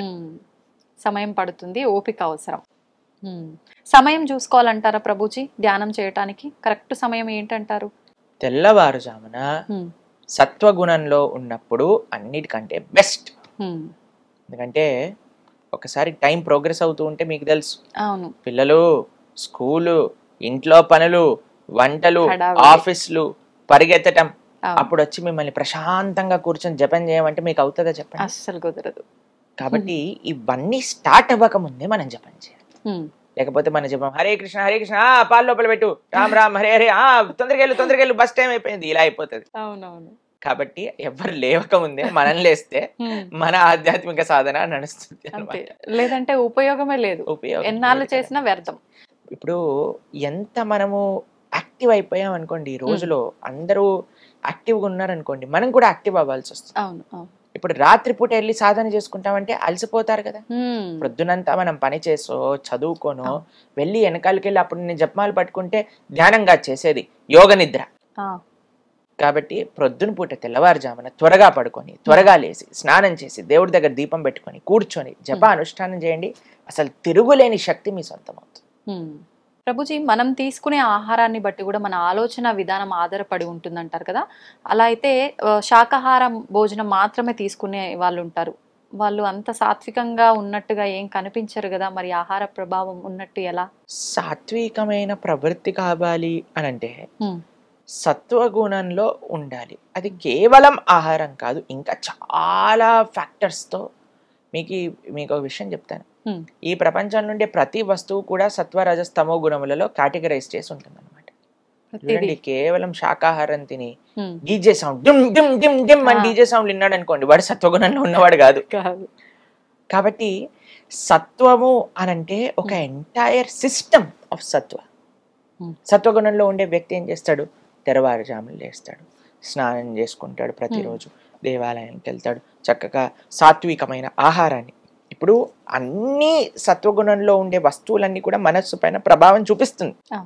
Speaker 1: సమయం పడుతుంది, ఓపిక అవసరం. సమయం చూసుకోవాలంటారా ప్రభుజీ ధ్యానం చేయటానికి? కరెక్ట్ సమయం ఏంటంటారు?
Speaker 2: తెల్లవారుజామున
Speaker 1: హ్మ్.
Speaker 2: సత్వగుణంలో ఉన్నప్పుడు అన్నిటికంటే బెస్ట్.
Speaker 1: హ్మ్.
Speaker 2: ఎందుకంటే ఒకసారి టైం ప్రోగ్రెస్ అవుతూ ఉంటే మీకు తెలుసు,
Speaker 1: అవును.
Speaker 2: పిల్లలు, స్కూలు, ఇంట్లో పనులు, వంటలు,
Speaker 1: హడావిడి.
Speaker 2: ఆఫీసులు, పరిగెత్తటం,
Speaker 1: అవును.
Speaker 2: అప్పుడు వచ్చి మిమ్మల్ని ప్రశాంతంగా కూర్చొని జపం చేయమంటే మీకు అవుతుందా చెప్పండి?
Speaker 1: అస్సలు కుదరదు.
Speaker 2: కాబట్టి ఇవన్నీ స్టార్ట్ అవ్వక ముందే మనం జపం చేయాలి.
Speaker 1: హ్మ్.
Speaker 2: లేకపోతే మన జపం హరే కృష్ణ హరే కృష్ణ, పాలు లోపల పెట్టు, రామ్ రామ్ హరే హరే, తొందరగా వెళ్ళు బస్ టైం అయిపోయింది, ఇలా అయిపోతుంది.
Speaker 1: అవునవును.
Speaker 2: కాబట్టి ఎవరు లేవక ముందే మనం లేస్తే
Speaker 1: హ్మ్.
Speaker 2: మన ఆధ్యాత్మిక సాధన నడుస్తుంది
Speaker 1: అంతే.
Speaker 2: అన్నమాట.
Speaker 1: లేదంటే ఉపయోగమే లేదు.
Speaker 2: ఉపయోగం
Speaker 1: ఎన్నాళ్ళు
Speaker 2: లేదు కదా.
Speaker 1: చేసినా వ్యర్థం.
Speaker 2: ఇప్పుడు ఎంత మనము యాక్టివ్ అయిపోయాం అనుకోండి, ఈ రోజులో అందరూ యాక్టివ్గా ఉన్నారనుకోండి, మనం కూడా యాక్టివ్ అవ్వాల్సి వస్తుంది.
Speaker 1: అవును. అవును.
Speaker 2: ఇప్పుడు రాత్రిపూట వెళ్ళి సాధన చేసుకుంటామంటే అలసిపోతారు కదా.
Speaker 1: హ్మ్.
Speaker 2: ప్రొద్దునంతా మనం పని చేసో చదువుకోనో
Speaker 1: అవును.
Speaker 2: వెళ్ళి వెనకాలకి వెళ్ళి అప్పుడు నేను జపమాలు పట్టుకుంటే ధ్యానంగా చేసేది యోగ నిద్ర.
Speaker 1: ఆ.
Speaker 2: కాబట్టి ప్రొద్దున పూట తెల్లవారుజామున త్వరగా పడుకొని త్వరగా లేసి స్నానం చేసి దేవుడి దగ్గర దీపం పెట్టుకొని కూర్చొని జప అనుష్ఠానం చేయండి. అసలు తిరుగులేని శక్తి మీ సొంతం అవుతుంది.
Speaker 1: హ్మ్. ప్రభుజీ, మనం తీసుకునే ఆహారాన్ని బట్టి కూడా మన ఆలోచన విధానం ఆధారపడి ఉంటుందంటారు కదా. అలా అయితే శాకాహారం భోజనం మాత్రమే తీసుకునే వాళ్ళు ఉంటారు. వాళ్ళు అంత సాత్వికంగా ఉన్నట్టుగా ఏం కనిపించరు కదా. మరి ఆహార ప్రభావం ఉన్నట్టు ఎలా?
Speaker 2: సాత్వికమైన ప్రవృత్తి కావాలి అని అంటే
Speaker 1: హ్మ్.
Speaker 2: సత్వగుణంలో ఉండాలి. అది కేవలం ఆహారం కాదు, ఇంకా చాలా ఫ్యాక్టర్స్తో. మీకు ఒక విషయం చెప్తాను.
Speaker 1: హ్మ్.
Speaker 2: ఈ ప్రపంచం నుండి ప్రతి వస్తువు కూడా సత్వ రజస్తమో గుణములలో కేటగరైజ్ చేసి ఉంటుంది అనమాట.
Speaker 1: ప్రతిదీ.
Speaker 2: చూడండి, కేవలం శాకాహారం తిని
Speaker 1: హ్మ్.
Speaker 2: డీజే సౌండ్ డిమ్ డిమ్ డిమ్ డిమ్ అని
Speaker 1: ఆ.
Speaker 2: డీజే సౌండ్ విన్నాడు అనుకోండి, వాడు సత్వగుణంలో ఉన్నవాడు కాదు.
Speaker 1: కాదు.
Speaker 2: కాబట్టి సత్వము అనంటే ఒక ఎంటైర్ సిస్టమ్ ఆఫ్ సత్వ. సత్వగుణంలో ఉండే వ్యక్తి ఏం చేస్తాడు? తెల్లవారుజామున లేస్తాడు, స్నానం చేసుకుంటాడు, ప్రతిరోజు దేవాలయానికి వెళ్తాడు, చక్కగా సాత్వికమైన ఆహారాన్ని. ఇప్పుడు అన్ని సత్వగుణంలో ఉండే వస్తువులన్నీ కూడా మనస్సు పైన ప్రభావం చూపిస్తుంది.
Speaker 1: ఆ.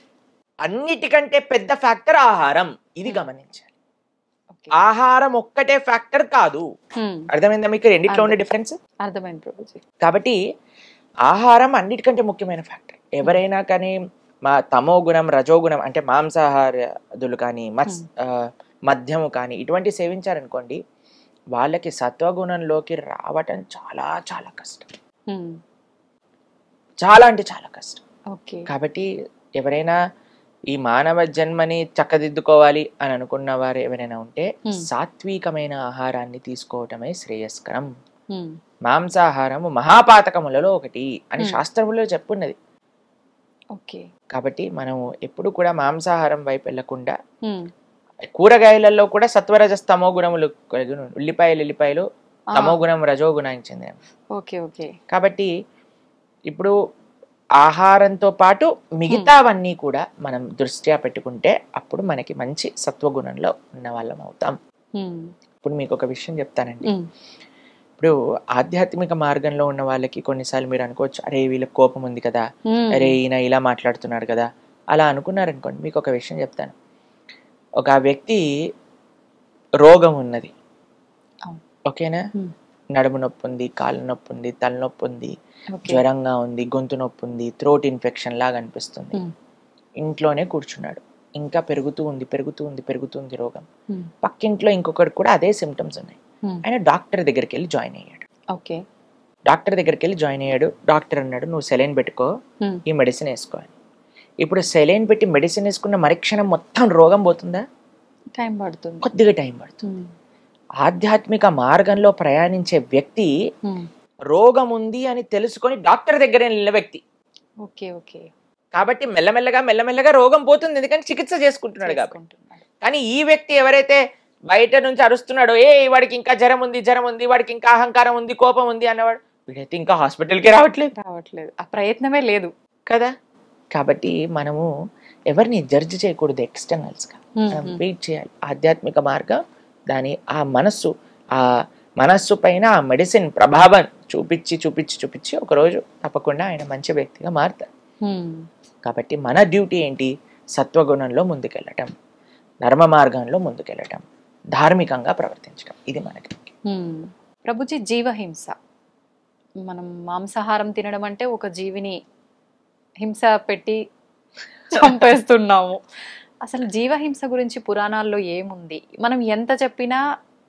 Speaker 2: అన్నిటికంటే పెద్ద ఫ్యాక్టర్ ఆహారం, ఇది గమనించాలి.
Speaker 1: ఓకే.
Speaker 2: ఆహారం ఒక్కటే ఫ్యాక్టర్ కాదు.
Speaker 1: హ్మ్.
Speaker 2: అర్థమైందా మీకు రెండిట్లో ఉండే డిఫరెన్స్?
Speaker 1: అర్థమైంది ప్రభుజీ.
Speaker 2: కాబట్టి ఆహారం అన్నిటికంటే ముఖ్యమైన ఫ్యాక్టర్. ఎవరైనా కానీ తమో గుణం రజోగుణం అంటే మాంసాహారులు కానీ మద్యము కానీ ఇటువంటి సేవించారనుకోండి, వాళ్ళకి సత్వగుణంలోకి రావటం చాలా చాలా కష్టం.
Speaker 1: హ్మ్.
Speaker 2: చాలా అంటే చాలా కష్టం.
Speaker 1: ఓకే.
Speaker 2: కాబట్టి ఎవరైనా ఈ మానవ జన్మని చక్కదిద్దుకోవాలి అని అనుకున్న వారు ఎవరైనా ఉంటే సాత్వికమైన ఆహారాన్ని తీసుకోవటమే శ్రేయస్కరం. మాంసాహారము మహాపాతకములలో ఒకటి అని శాస్త్రములో చెప్పున్నది.
Speaker 1: ఓకే.
Speaker 2: కాబట్టి మనం ఎప్పుడు కూడా మాంసాహారం వైపు వెళ్లకుండా కూరగాయలలో కూడా సత్వరజస్తమో గుణములు, ఉల్లిపాయలు తమో గుణం రజోగుణానికి చెందిన.
Speaker 1: ఓకే. ఓకే.
Speaker 2: కాబట్టి ఇప్పుడు ఆహారంతో పాటు మిగతావన్నీ కూడా మనం దృష్ట్యా పెట్టుకుంటే అప్పుడు మనకి మంచి సత్వగుణంలో ఉన్న వాళ్ళం అవుతాం. ఇప్పుడు మీకు ఒక విషయం చెప్తానండి. ఇప్పుడు ఆధ్యాత్మిక మార్గంలో ఉన్న వాళ్ళకి కొన్నిసార్లు మీరు అనుకోవచ్చు, అరే వీళ్ళకి కోపం ఉంది కదా, అరే ఈయన ఇలా మాట్లాడుతున్నాడు కదా, అలా అనుకున్నారనుకోండి. మీకు ఒక విషయం చెప్తాను. ఒక వ్యక్తి రోగం ఉన్నది, ఓకేనా, నడుము నొప్పి ఉంది, కాళ్ళ నొప్పి ఉంది, తలనొప్పి ఉంది, జ్వరంగా ఉంది, గొంతు నొప్పి ఉంది, థ్రోట్ ఇన్ఫెక్షన్ లాగా అనిపిస్తుంది. ఇంట్లోనే కూర్చున్నాడు, ఇంకా పెరుగుతుంది రోగం. పక్కింట్లో ఇంకొకటి కూడా అదే సిమ్టమ్స్ ఉన్నాయి. ఆయన డాక్టర్ దగ్గరికి వెళ్ళి జాయిన్ అయ్యాడు. డాక్టర్ అన్నాడు, నువ్వు సెలైన్ పెట్టుకో, ఈ మెడిసిన్ వేసుకో అని. ఇప్పుడు సెలైన్ పెట్టి మెడిసిన్ వేసుకున్న మరుక్షణం మొత్తం రోగం పోతుందా?
Speaker 1: టైం పడుతుంది,
Speaker 2: కొద్దిగా టైం పడుతుంది. ఆధ్యాత్మిక మార్గంలో ప్రయాణించే వ్యక్తి రోగం ఉంది అని తెలుసుకొని డాక్టర్ దగ్గర వెళ్ళిన వ్యక్తి. కాబట్టి మెల్లమెల్లగా రోగం పోతుంది, ఎందుకంటే చికిత్స చేసుకుంటున్నాడు కాబట్టి. కానీ ఈ వ్యక్తి ఎవరైతే బయట నుంచి అరుస్తున్నాడో, వాడికి ఇంకా జ్వరం ఉంది, వాడికి ఇంకా అహంకారం ఉంది, కోపం ఉంది అన్నవాడు, వీడైతే ఇంకా హాస్పిటల్కి రావట్లేదు, ఆ ప్రయత్నమే లేదు కదా. కాబట్టి మనము ఎవరిని జడ్జి చేయకూడదు ఎక్స్టర్నల్స్గా, మనం వెయిట్ చేయాలి. ఆధ్యాత్మిక మార్గం దాని ఆ మనస్సు పైన ఆ మెడిసిన్ ప్రభావం చూపించి ఒకరోజు తప్పకుండా ఆయన మంచి వ్యక్తిగా మారుతారు. కాబట్టి మన డ్యూటీ ఏంటి? సత్వగుణంలో ముందుకెళ్ళటం, ధర్మ మార్గంలో ముందుకెళ్ళటం, ధార్మికంగా ప్రవర్తించడం, ఇది మనకి.
Speaker 1: ప్రభుజీ, జీవహింస, మనం మాంసాహారం తినడం అంటే ఒక జీవిని హింస పెట్టి చంపేస్తున్నాము. అసలు జీవహింస గురించి పురాణాల్లో ఏముంది? మనం ఎంత చెప్పినా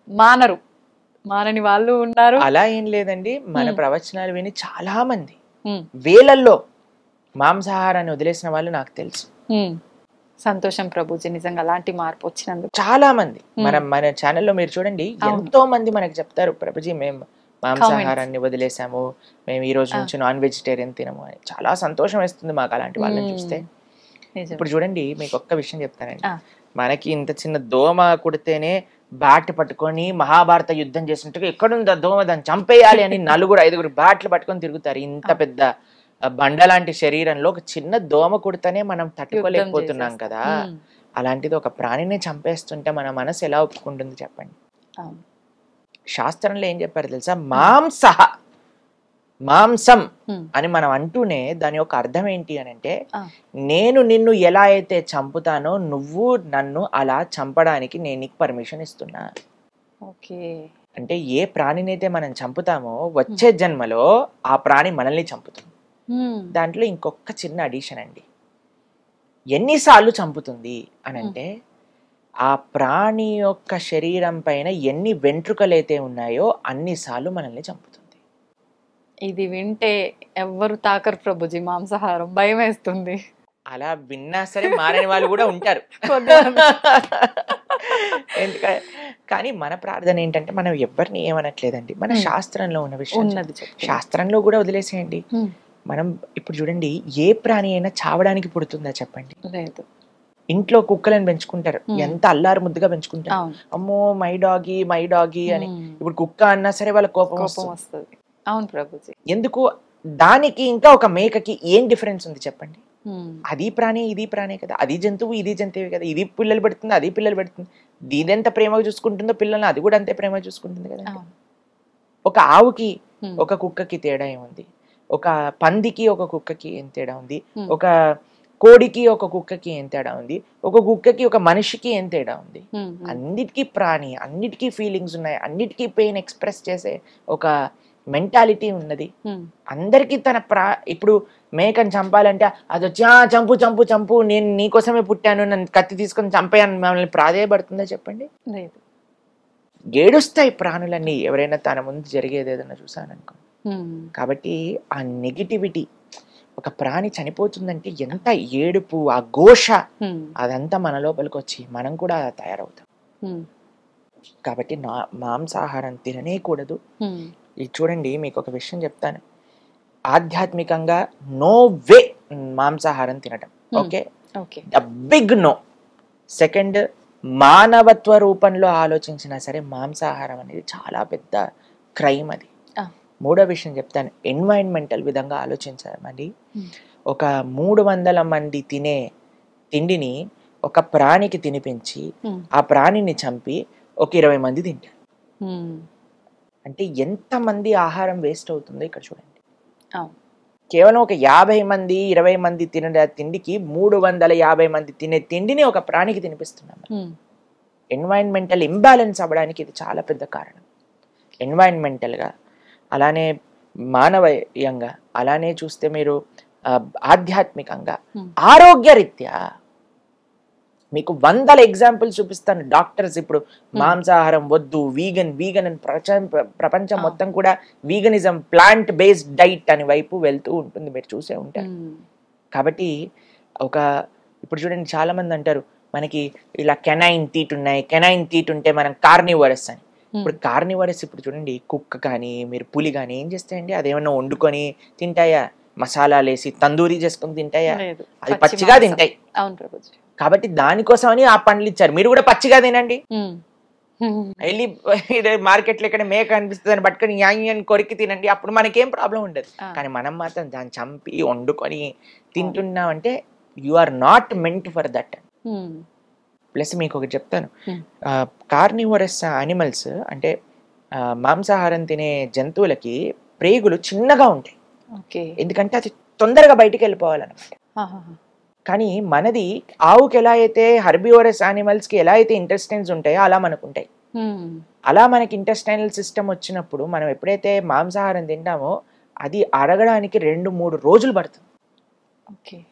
Speaker 1: మానని వాళ్ళు ఉన్నారు.
Speaker 2: అలా ఏం లేదండి. మన
Speaker 1: హ్మ్.
Speaker 2: ప్రవచనాలు విని చాలా మంది
Speaker 1: హ్మ్.
Speaker 2: వేలల్లో మాంసాహారాన్ని వదిలేసిన వాళ్ళు నాకు తెలుసు.
Speaker 1: హ్మ్. సంతోషం ప్రభుజీ, నిజంగా అలాంటి మార్పు వచ్చినందుకు.
Speaker 2: చాలా మంది
Speaker 1: హ్మ్.
Speaker 2: మన ఛానల్లో మీరు చూడండి,
Speaker 1: అవును.
Speaker 2: ఎంతో మంది మనకు చెప్తారు, ప్రభుజీ మేము
Speaker 1: కామెంట్స్.
Speaker 2: మాంసాహారాన్ని వదిలేసాము, మేము ఈ రోజు నుంచి నాన్ వెజిటేరియన్ తినము అని. చాలా సంతోషం వేస్తుంది మాకు అలాంటి వాళ్ళని చూస్తే.
Speaker 1: నిజం.
Speaker 2: ఇప్పుడు చూడండి, మీకు ఒక్క విషయం చెప్తానండి.
Speaker 1: ఆ.
Speaker 2: మనకి ఇంత చిన్న దోమ కుడితేనే బ్యాట్ పట్టుకొని మహాభారత యుద్ధం చేసినట్టుగా ఎక్కడుందా దోమ, దాన్ని చంపేయాలి అని 4-5 బ్యాట్లు పట్టుకొని తిరుగుతారు. ఇంత పెద్ద బండ లాంటి శరీరంలో ఒక చిన్న దోమ కుడితేనే మనం
Speaker 1: యుద్ధం
Speaker 2: తట్టుకోలేకపోతున్నాం
Speaker 1: చేసేస్తాం.
Speaker 2: కదా.
Speaker 1: హ్మ్.
Speaker 2: అలాంటిది ఒక ప్రాణిని చంపేస్తుంటే మన మనసు ఎలా ఒప్పుకుంటుంది చెప్పండి.
Speaker 1: అవును.
Speaker 2: శాస్త్రంలో ఏం చెప్పారు తెలుసా? మాంసం
Speaker 1: హ్మ్.
Speaker 2: అని మనం అంటూనే దాని యొక్క అర్థం ఏంటి అని అంటే,
Speaker 1: ఆ.
Speaker 2: నేను నిన్ను ఎలా అయితే చంపుతానో నువ్వు నన్ను అలా చంపడానికి నేను నీకు పర్మిషన్ ఇస్తున్నా.
Speaker 1: ఓకే.
Speaker 2: అంటే ఏ ప్రాణినైతే మనం చంపుతామో వచ్చే జన్మలో ఆ ప్రాణి మనల్ని చంపుతుంది.
Speaker 1: హ్మ్.
Speaker 2: దాంట్లో ఇంకొక చిన్న అడిషన్ అండి. ఎన్నిసార్లు చంపుతుంది అని అంటే, ఆ ప్రాణి యొక్క శరీరం పైన ఎన్ని వెంట్రుకలైతే ఉన్నాయో అన్నిసార్లు మనల్ని చంపుతుంది.
Speaker 1: ఇది వింటే ఎవ్వరు తాకరు ప్రభుజీ మాంసాహారం, భయం వేస్తుంది.
Speaker 2: అలా విన్నా సరే మారని వాళ్ళు కూడా ఉంటారు.
Speaker 1: కొంతమంది.
Speaker 2: కానీ మన ప్రార్థన ఏంటంటే, మనం ఎవరిని ఏమనట్లేదండి, మన శాస్త్రంలో ఉన్న విషయం
Speaker 1: ఉన్నది చెప్తున్నా.
Speaker 2: శాస్త్రంలో కూడా వదిలేసేయండి. మనం ఇప్పుడు చూడండి, ఏ ప్రాణి అయినా చావడానికి పుడుతుందా చెప్పండి?
Speaker 1: లేదు.
Speaker 2: ఇంట్లో కుక్కలను పెంచుకుంటారు, ఎంత అల్లారు ముద్దుగా పెంచుకుంటారు.
Speaker 1: అవును.
Speaker 2: అమ్మో మై డాగి అని. ఇప్పుడు కుక్క అన్నా సరే వాళ్ళ కోపం
Speaker 1: కోపం
Speaker 2: వస్తుంది.
Speaker 1: వస్తుంది. అవును ప్రభుజీ.
Speaker 2: ఎందుకు? దానికి ఇంకా ఒక మేకకి ఏం డిఫరెన్స్ ఉంది చెప్పండి?
Speaker 1: హ్మ్.
Speaker 2: అది ప్రాణి ఇది ప్రాణి కదా, అది జంతువు ఇది జంతువు కదా, ఇది పిల్లలు పెడుతుంది అది పిల్లలు పెడుతుంది. దీనెంత ప్రేమగా చూసుకుంటుందో పిల్లల్ని, అది కూడా అంతే ప్రేమగా చూసుకుంటుంది కదా.
Speaker 1: అవును.
Speaker 2: ఒక ఆవుకి
Speaker 1: హ్మ్.
Speaker 2: ఒక కుక్కకి తేడా ఏముంది? ఒక పందికి ఒక కుక్కకి ఏం తేడా ఉంది?
Speaker 1: హ్మ్.
Speaker 2: ఒక కోడికి ఒక కుక్కకి ఏం తేడా ఉంది? ఒక కుక్కకి ఒక మనిషికి ఏం తేడా ఉంది?
Speaker 1: హ్మ్.
Speaker 2: అన్నిటికీ ప్రాణి, అన్నిటికీ ఫీలింగ్స్ ఉన్నాయి, అన్నిటికీ పెయిన్ ఎక్స్ప్రెస్ చేసే ఒక మెంటాలిటీ ఉన్నది.
Speaker 1: హ్మ్.
Speaker 2: అందరికీ ఇప్పుడు మేకని చంపాలంటే అది వచ్చి చంపు చంపు చంపు, నేను నీకోసమే పుట్టాను, నన్ను కత్తి తీసుకొని చంపేయని మమ్మల్ని ప్రాధేయపడుతుందా చెప్పండి?
Speaker 1: లేదు.
Speaker 2: ఏడుస్తాయి ప్రాణులన్నీ ఎవరైనా తన ముందు జరిగేది ఏదైనా చూసాననుకో.
Speaker 1: హ్మ్.
Speaker 2: కాబట్టి ఆ నెగిటివిటీ, ఒక ప్రాణి చనిపోతుందంటే ఎంత ఏడుపు, ఆ ఘోష,
Speaker 1: హ్మ్.
Speaker 2: అదంతా మన లోపలికి వచ్చి మనం కూడా తయారవుతాం.
Speaker 1: హ్మ్.
Speaker 2: కాబట్టి మాంసాహారం తిననే కూడదు.
Speaker 1: హ్మ్.
Speaker 2: ఇది చూడండి, మీకు ఒక విషయం చెప్తాను. ఆధ్యాత్మికంగా నో వే మాంసాహారం తినటం. Okay,
Speaker 1: okay.
Speaker 2: The big no. Second, మానవత్వ రూపంలో ఆలోచించినా సరే మాంసాహారం అనేది చాలా పెద్ద క్రైమ్ అది. మూడో విషయం చెప్తాను, ఎన్వైరన్మెంటల్ విధంగా ఆలోచించామండి. ఒక 300 మంది తినే తిండిని ఒక ప్రాణికి తినిపించి ఆ ప్రాణిని చంపి ఒక 20 మంది తింటారు. అంటే ఎంతమంది ఆహారం వేస్ట్ అవుతుందో ఇక్కడ చూడండి. కేవలం ఒక 50 మంది 20 మంది తినే తిండికి 350 మంది తినే తిండిని ఒక ప్రాణికి తినిపిస్తున్నాం. ఎన్వైరన్మెంటల్ ఇంబ్యాలెన్స్ అవ్వడానికి ఇది చాలా పెద్ద కారణం. ఎన్వైరన్మెంటల్గా, అలానే మానవీయంగా, అలానే చూస్తే మీరు ఆధ్యాత్మికంగా, ఆరోగ్యరీత్యా మీకు 100 ఎగ్జాంపుల్స్ చూపిస్తాను. డాక్టర్స్ ఇప్పుడు మాంసాహారం వద్దు, వీగన్ అని ప్రపంచం మొత్తం కూడా వీగనిజం, ప్లాంట్ బేస్డ్ డైట్ అని వైపు వెళ్తూ ఉంటుంది, మీరు చూసే ఉంటారు. కాబట్టి ఇప్పుడు చూడండి, చాలా మంది అంటారు మనకి ఇలా కెనైన్ టీట్ ఉంటే మనం కార్నివరస్ అని. ఇప్పుడు కార్నివరస్, ఇప్పుడు చూడండి, కుక్క కానీ మీరు పులి కానీ ఏం చేస్తాయండి? అదేమన్నా వండుకొని తింటాయా? మసాలాలు వేసి తందూరి చేసుకొని తింటాయా? అది పచ్చిగా తింటాయి. కాబట్టి దానికోసమని ఆ పండ్లు ఇచ్చారు. మీరు కూడా పచ్చిగా తినండి. వెళ్ళి మార్కెట్లో ఎక్కడ మేక అనిపిస్తుంది అని పట్టుకొని యాని కొరికి తినండి, అప్పుడు మనకేం ప్రాబ్లం ఉండదు. కానీ మనం మాత్రం దాన్ని చంపి వండుకొని తింటున్నామంటే you are not meant for that. Plus మీకు ఒకటి చెప్తాను, కార్నివరస్ యానిమల్స్ అంటే మాంసాహారం తినే జంతువులకి ప్రేగులు చిన్నగా ఉంటాయి. ఎందుకంటే అది తొందరగా బయటికి వెళ్ళిపోవాలన్నమాట. కానీ మనది, ఆవుకి ఎలా అయితే హెర్బివోరస్ యానిమల్స్కి ఎలా అయితే ఇంటెస్టైన్స్ ఉంటాయో అలా మనకు ఉంటాయి. అలా మనకి ఇంటెస్టైనల్ సిస్టమ్ వచ్చినప్పుడు మనం ఎప్పుడైతే మాంసాహారం తింటామో అది అరగడానికి 2-3 రోజులు పడుతుంది.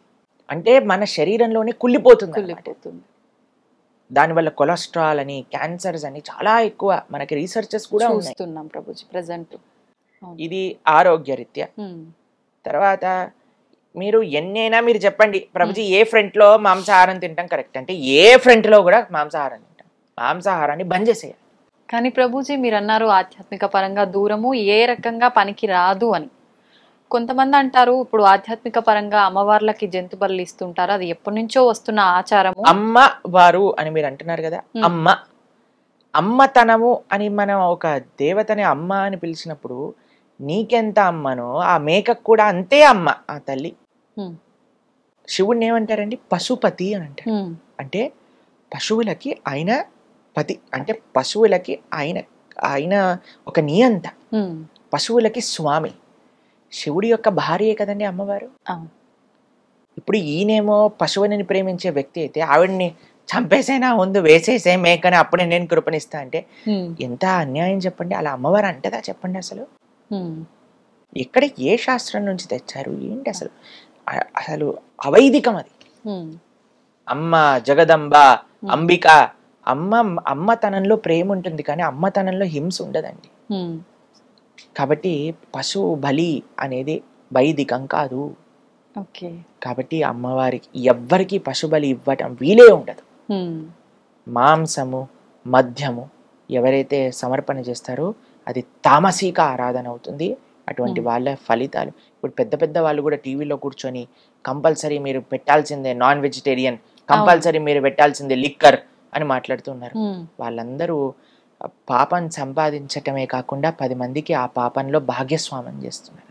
Speaker 2: అంటే మన శరీరంలోనే కుళ్ళిపోతుంది అన్నమాట.
Speaker 1: కుళ్ళిపోతుంది.
Speaker 2: దానివల్ల కొలెస్ట్రాల్ అని, క్యాన్సర్స్ అని చాలా ఎక్కువ మనకి రీసెర్చెస్ కూడా ఉన్నాయి.
Speaker 1: చూస్తున్నాం ప్రభుజీ ప్రెసెంట్.
Speaker 2: ఇది ఆరోగ్యరీత్యా. తర్వాత మీరు ఎన్నైనా మీరు చెప్పండి ప్రభుజీ, ఏ ఫ్రంట్ లో మాంసాహారం తింటాం కరెక్ట్ అంటే ఏ ఫ్రంట్ లో కూడా మాంసాహారం తింటాం. మాంసాహారాన్ని బంద్ చేసేయాలి.
Speaker 1: కానీ ప్రభుజీ మీరు అన్నారు ఆధ్యాత్మిక పరంగా దూరము ఏ రకంగా పనికి రాదు అని. కొంతమంది అంటారు ఇప్పుడు ఆధ్యాత్మిక పరంగా అమ్మవార్లకి జంతు బలులు ఇస్తుంటారు, అది ఎప్పటి నుంచో వస్తున్న ఆచారము.
Speaker 2: అమ్మ వారు అని మీరు అంటున్నారు కదా, అమ్మతనము అని మనం ఒక దేవతని అమ్మ అని పిలిచినప్పుడు నీకెంత అమ్మనో ఆ మేకకు కూడా అంతే అమ్మ ఆ తల్లి. శివుడిని ఏమంటారండి? పశుపతి అని అంటారు. అంటే పశువులకి ఆయన పతి, అంటే పశువులకి ఆయన ఒక నియంత, పశువులకి స్వామి. శివుడి యొక్క భార్యే కదండి అమ్మవారు. ఇప్పుడు ఈయనేమో పశువుని ప్రేమించే వ్యక్తి అయితే ఆవిడ్ని చంపేసైనా ముందు వేసేసే మేకని అప్పుడే నేను కృపణిస్తా అంటే ఎంత అన్యాయం చెప్పండి. అలా అమ్మవారు అంటదా చెప్పండి? అసలు ఎక్కడ ఏ శాస్త్రం నుంచి తెచ్చారు ఏంటి అసలు? అసలు అవైదికం అది. అమ్మ జగదంబ అంబిక, అమ్మతనంలో ప్రేమ ఉంటుంది కానీ అమ్మతనంలో హింస ఉండదండి. కాబట్టి పశువు బలి అనేది వైదికం కాదు. కాబట్టి అమ్మవారికి ఎవ్వరికి పశుబలి ఇవ్వటం వీలే ఉండదు. మాంసము మద్యము ఎవరైతే సమర్పణ చేస్తారో అది తామసిక ఆరాధన అవుతుంది. అటువంటి వాళ్ళ ఫలితాలు ఇప్పుడు పెద్ద పెద్ద వాళ్ళు కూడా టీవీలో కూర్చొని కంపల్సరీ మీరు పెట్టాల్సిందే నాన్ వెజిటేరియన్, కంపల్సరీ మీరు పెట్టాల్సిందే లిక్కర్ అని మాట్లాడుతున్నారు. వాళ్ళందరూ పాపం సంపాదించటమే కాకుండా 10 మందికి ఆ పాపంలో భాగ్యస్వామం చేస్తున్నారు.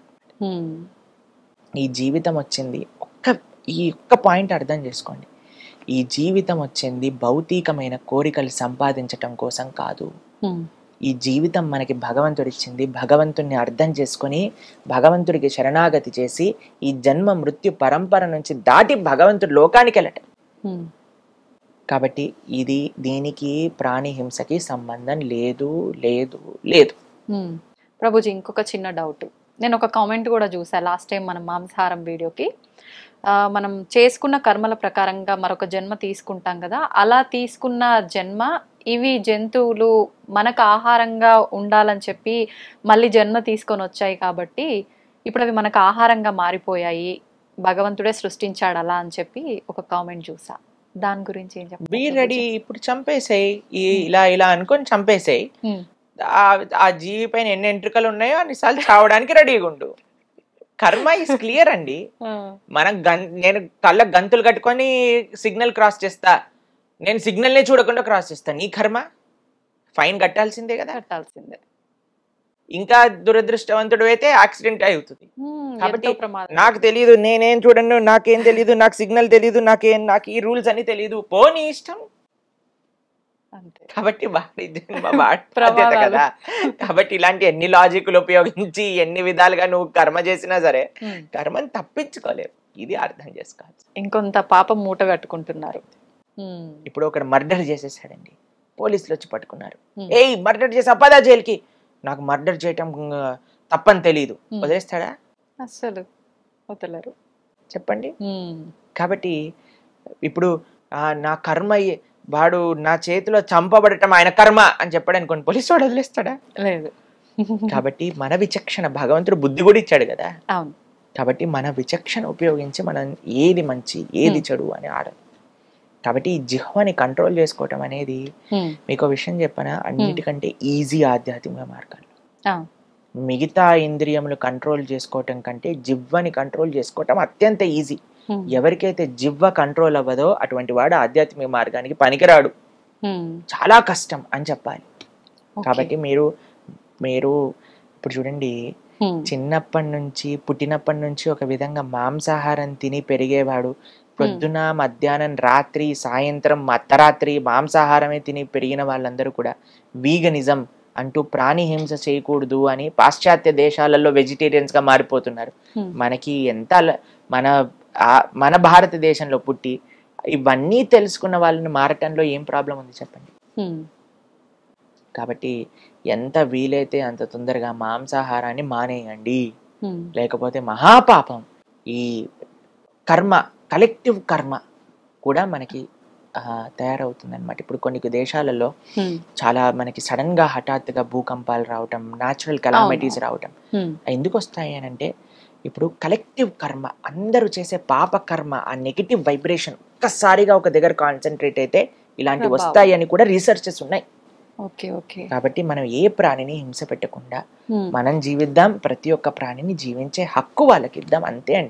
Speaker 2: ఈ జీవితం వచ్చింది ఈ ఒక్క పాయింట్ అర్థం చేసుకోండి. ఈ జీవితం వచ్చింది భౌతికమైన కోరికలు సంపాదించటం కోసం కాదు. ఈ జీవితం మనకి భగవంతుడు ఇచ్చింది. భగవంతుడిని అర్థం చేసుకొని భగవంతుడికి శరణాగతి చేసి ఈ జన్మ మృత్యు పరంపర నుంచి దాటి భగవంతుడి లోకానికి వెళ్ళటం. కాబట్టి దీనికి ప్రాణి హింసకి సంబంధం లేదు లేదు లేదు.
Speaker 1: ప్రభుజీ ఇంకొక చిన్న డౌట్, నేను ఒక కామెంట్ కూడా చూసా లాస్ట్ టైం మనం మాంసాహారం వీడియోకి. మనం చేసుకున్న కర్మల ప్రకారంగా మరొక జన్మ తీసుకుంటాం కదా, అలా తీసుకున్న జన్మ ఇవి జంతువులు మనకు ఆహారంగా ఉండాలని చెప్పి మళ్ళీ జన్మ తీసుకొని వచ్చాయి కాబట్టి ఇప్పుడు అవి మనకు ఆహారంగా మారిపోయాయి, భగవంతుడే సృష్టించాడు అలా అని చెప్పి ఒక కామెంట్ చూసా. దాని గురించి ఏం చెప్పాలి?
Speaker 2: బీ రెడీ, ఇప్పుడు చంపేసాయి, ఇలా ఇలా అనుకొని చంపేసాయి. ఆ జీవి పైన ఎన్ని ఎంట్రుకలు ఉన్నాయో అన్నిసార్లు చావడానికి రెడీగా ఉండు. కర్మ ఇస్ క్లియర్ అండి. నేను కళ్ళ గంతులు కట్టుకొని సిగ్నల్ క్రాస్ చేస్తా, నేను సిగ్నల్నే చూడకుండా క్రాస్ చేస్తా, నీ కర్మ ఫైన్ కట్టాల్సిందే కదా.
Speaker 1: కట్టాల్సిందే.
Speaker 2: ఇంకా దురదృష్టవంతుడు అయితే యాక్సిడెంట్ అవుతుంది. కాబట్టి నాకు తెలియదు, నేనేం చూడను, నాకేం తెలియదు, నాకు సిగ్నల్ తెలియదు, నాకు ఈ రూల్స్ అని తెలియదు, పోనీ ఇష్టం. కాబట్టి బాధ్యత కదా. కాబట్టి ఇలాంటి ఎన్ని లాజిక్లు ఉపయోగించి ఎన్ని విధాలుగా నువ్వు కర్మ చేసినా సరే కర్మని తప్పించుకోలేవు. ఇది అర్థం చేసుకోవచ్చు.
Speaker 1: ఇంకొంత పాపం మూట కట్టుకుంటున్నారు.
Speaker 2: ఇప్పుడు ఒకడు మర్డర్ చేసేసాడండి, పోలీసులు వచ్చి పట్టుకున్నారు. ఏయ్ మర్డర్ చేసా పదా జైలుకి. నాకు మర్డర్ చేయటం తప్పని తెలియదు, వదిలేస్తాడా?
Speaker 1: అసలు వదలరు.
Speaker 2: చెప్పండి. కాబట్టి ఇప్పుడు నా కర్మ, వాడు నా చేతిలో చంపబడటం ఆయన కర్మ అని చెప్పాడు అనుకోండి, పోలీసు వాడు వదిలేస్తాడా?
Speaker 1: లేదు.
Speaker 2: కాబట్టి మన విచక్షణ, భగవంతుడు బుద్ధి కూడా ఇచ్చాడు కదా.
Speaker 1: అవును.
Speaker 2: కాబట్టి మన విచక్షణ ఉపయోగించి మనం ఏది మంచి ఏది చెడు అని ఆడాలి. కాబట్టి ఈ జిహ్వని కంట్రోల్ చేసుకోవటం అనేది మీకు విషయం చెప్పనా, అన్నిటికంటే ఈజీ ఆధ్యాత్మిక మార్గాలు. మిగతా ఇంద్రియములు కంట్రోల్ చేసుకోవటం కంటే జిహ్వని కంట్రోల్ చేసుకోవటం అత్యంత ఈజీ. ఎవరికైతే జిహ్వ కంట్రోల్ అవ్వదో అటువంటి వాడు ఆధ్యాత్మిక మార్గానికి పనికిరాడు, చాలా కష్టం అని చెప్పాలి. కాబట్టి మీరు ఇప్పుడు చూడండి, చిన్నప్పటి నుంచి పుట్టినప్పటి నుంచి ఒక విధంగా మాంసాహారం తిని పెరిగేవాడు పొద్దున మధ్యాహ్నం రాత్రి సాయంత్రం అర్ధరాత్రి మాంసాహారమే తిని పెరిగిన వాళ్ళందరూ కూడా వీగనిజం అంటూ ప్రాణి హింస చేయకూడదు అని పాశ్చాత్య దేశాలలో వెజిటేరియన్స్ గా మారిపోతున్నారు. మనకి ఎంత మన భారతదేశంలో పుట్టి ఇవన్నీ తెలుసుకున్న వాళ్ళని మారటంలో ఏం ప్రాబ్లం ఉంది చెప్పండి. కాబట్టి ఎంత వీలైతే అంత తొందరగా మాంసాహారాన్ని మానేయండి, లేకపోతే మహాపాపం. ఈ కర్మ కలెక్టివ్ కర్మ కూడా మనకి తయారవుతుంది అనమాట. ఇప్పుడు కొన్ని దేశాలలో చాలా మనకి సడన్ గా హఠాత్తుగా భూకంపాలు రావటం, న్యాచురల్ కెలామిటీస్ రావటం ఎందుకు వస్తాయి అని అంటే, ఇప్పుడు కలెక్టివ్ కర్మ, అందరూ చేసే పాప కర్మ, ఆ నెగిటివ్ వైబ్రేషన్ ఒక్కసారిగా ఒక దగ్గర కాన్సన్ట్రేట్ అయితే ఇలాంటివి వస్తాయి అని కూడా రీసెర్చెస్ ఉన్నాయి. కాబట్టి మనం ఏ ప్రాణిని హింస పెట్టకుండా మనం జీవిద్దాం, ప్రతి ఒక్క ప్రాణిని జీవించే హక్కు వాళ్ళకి ఇద్దాం, అంతే అండి.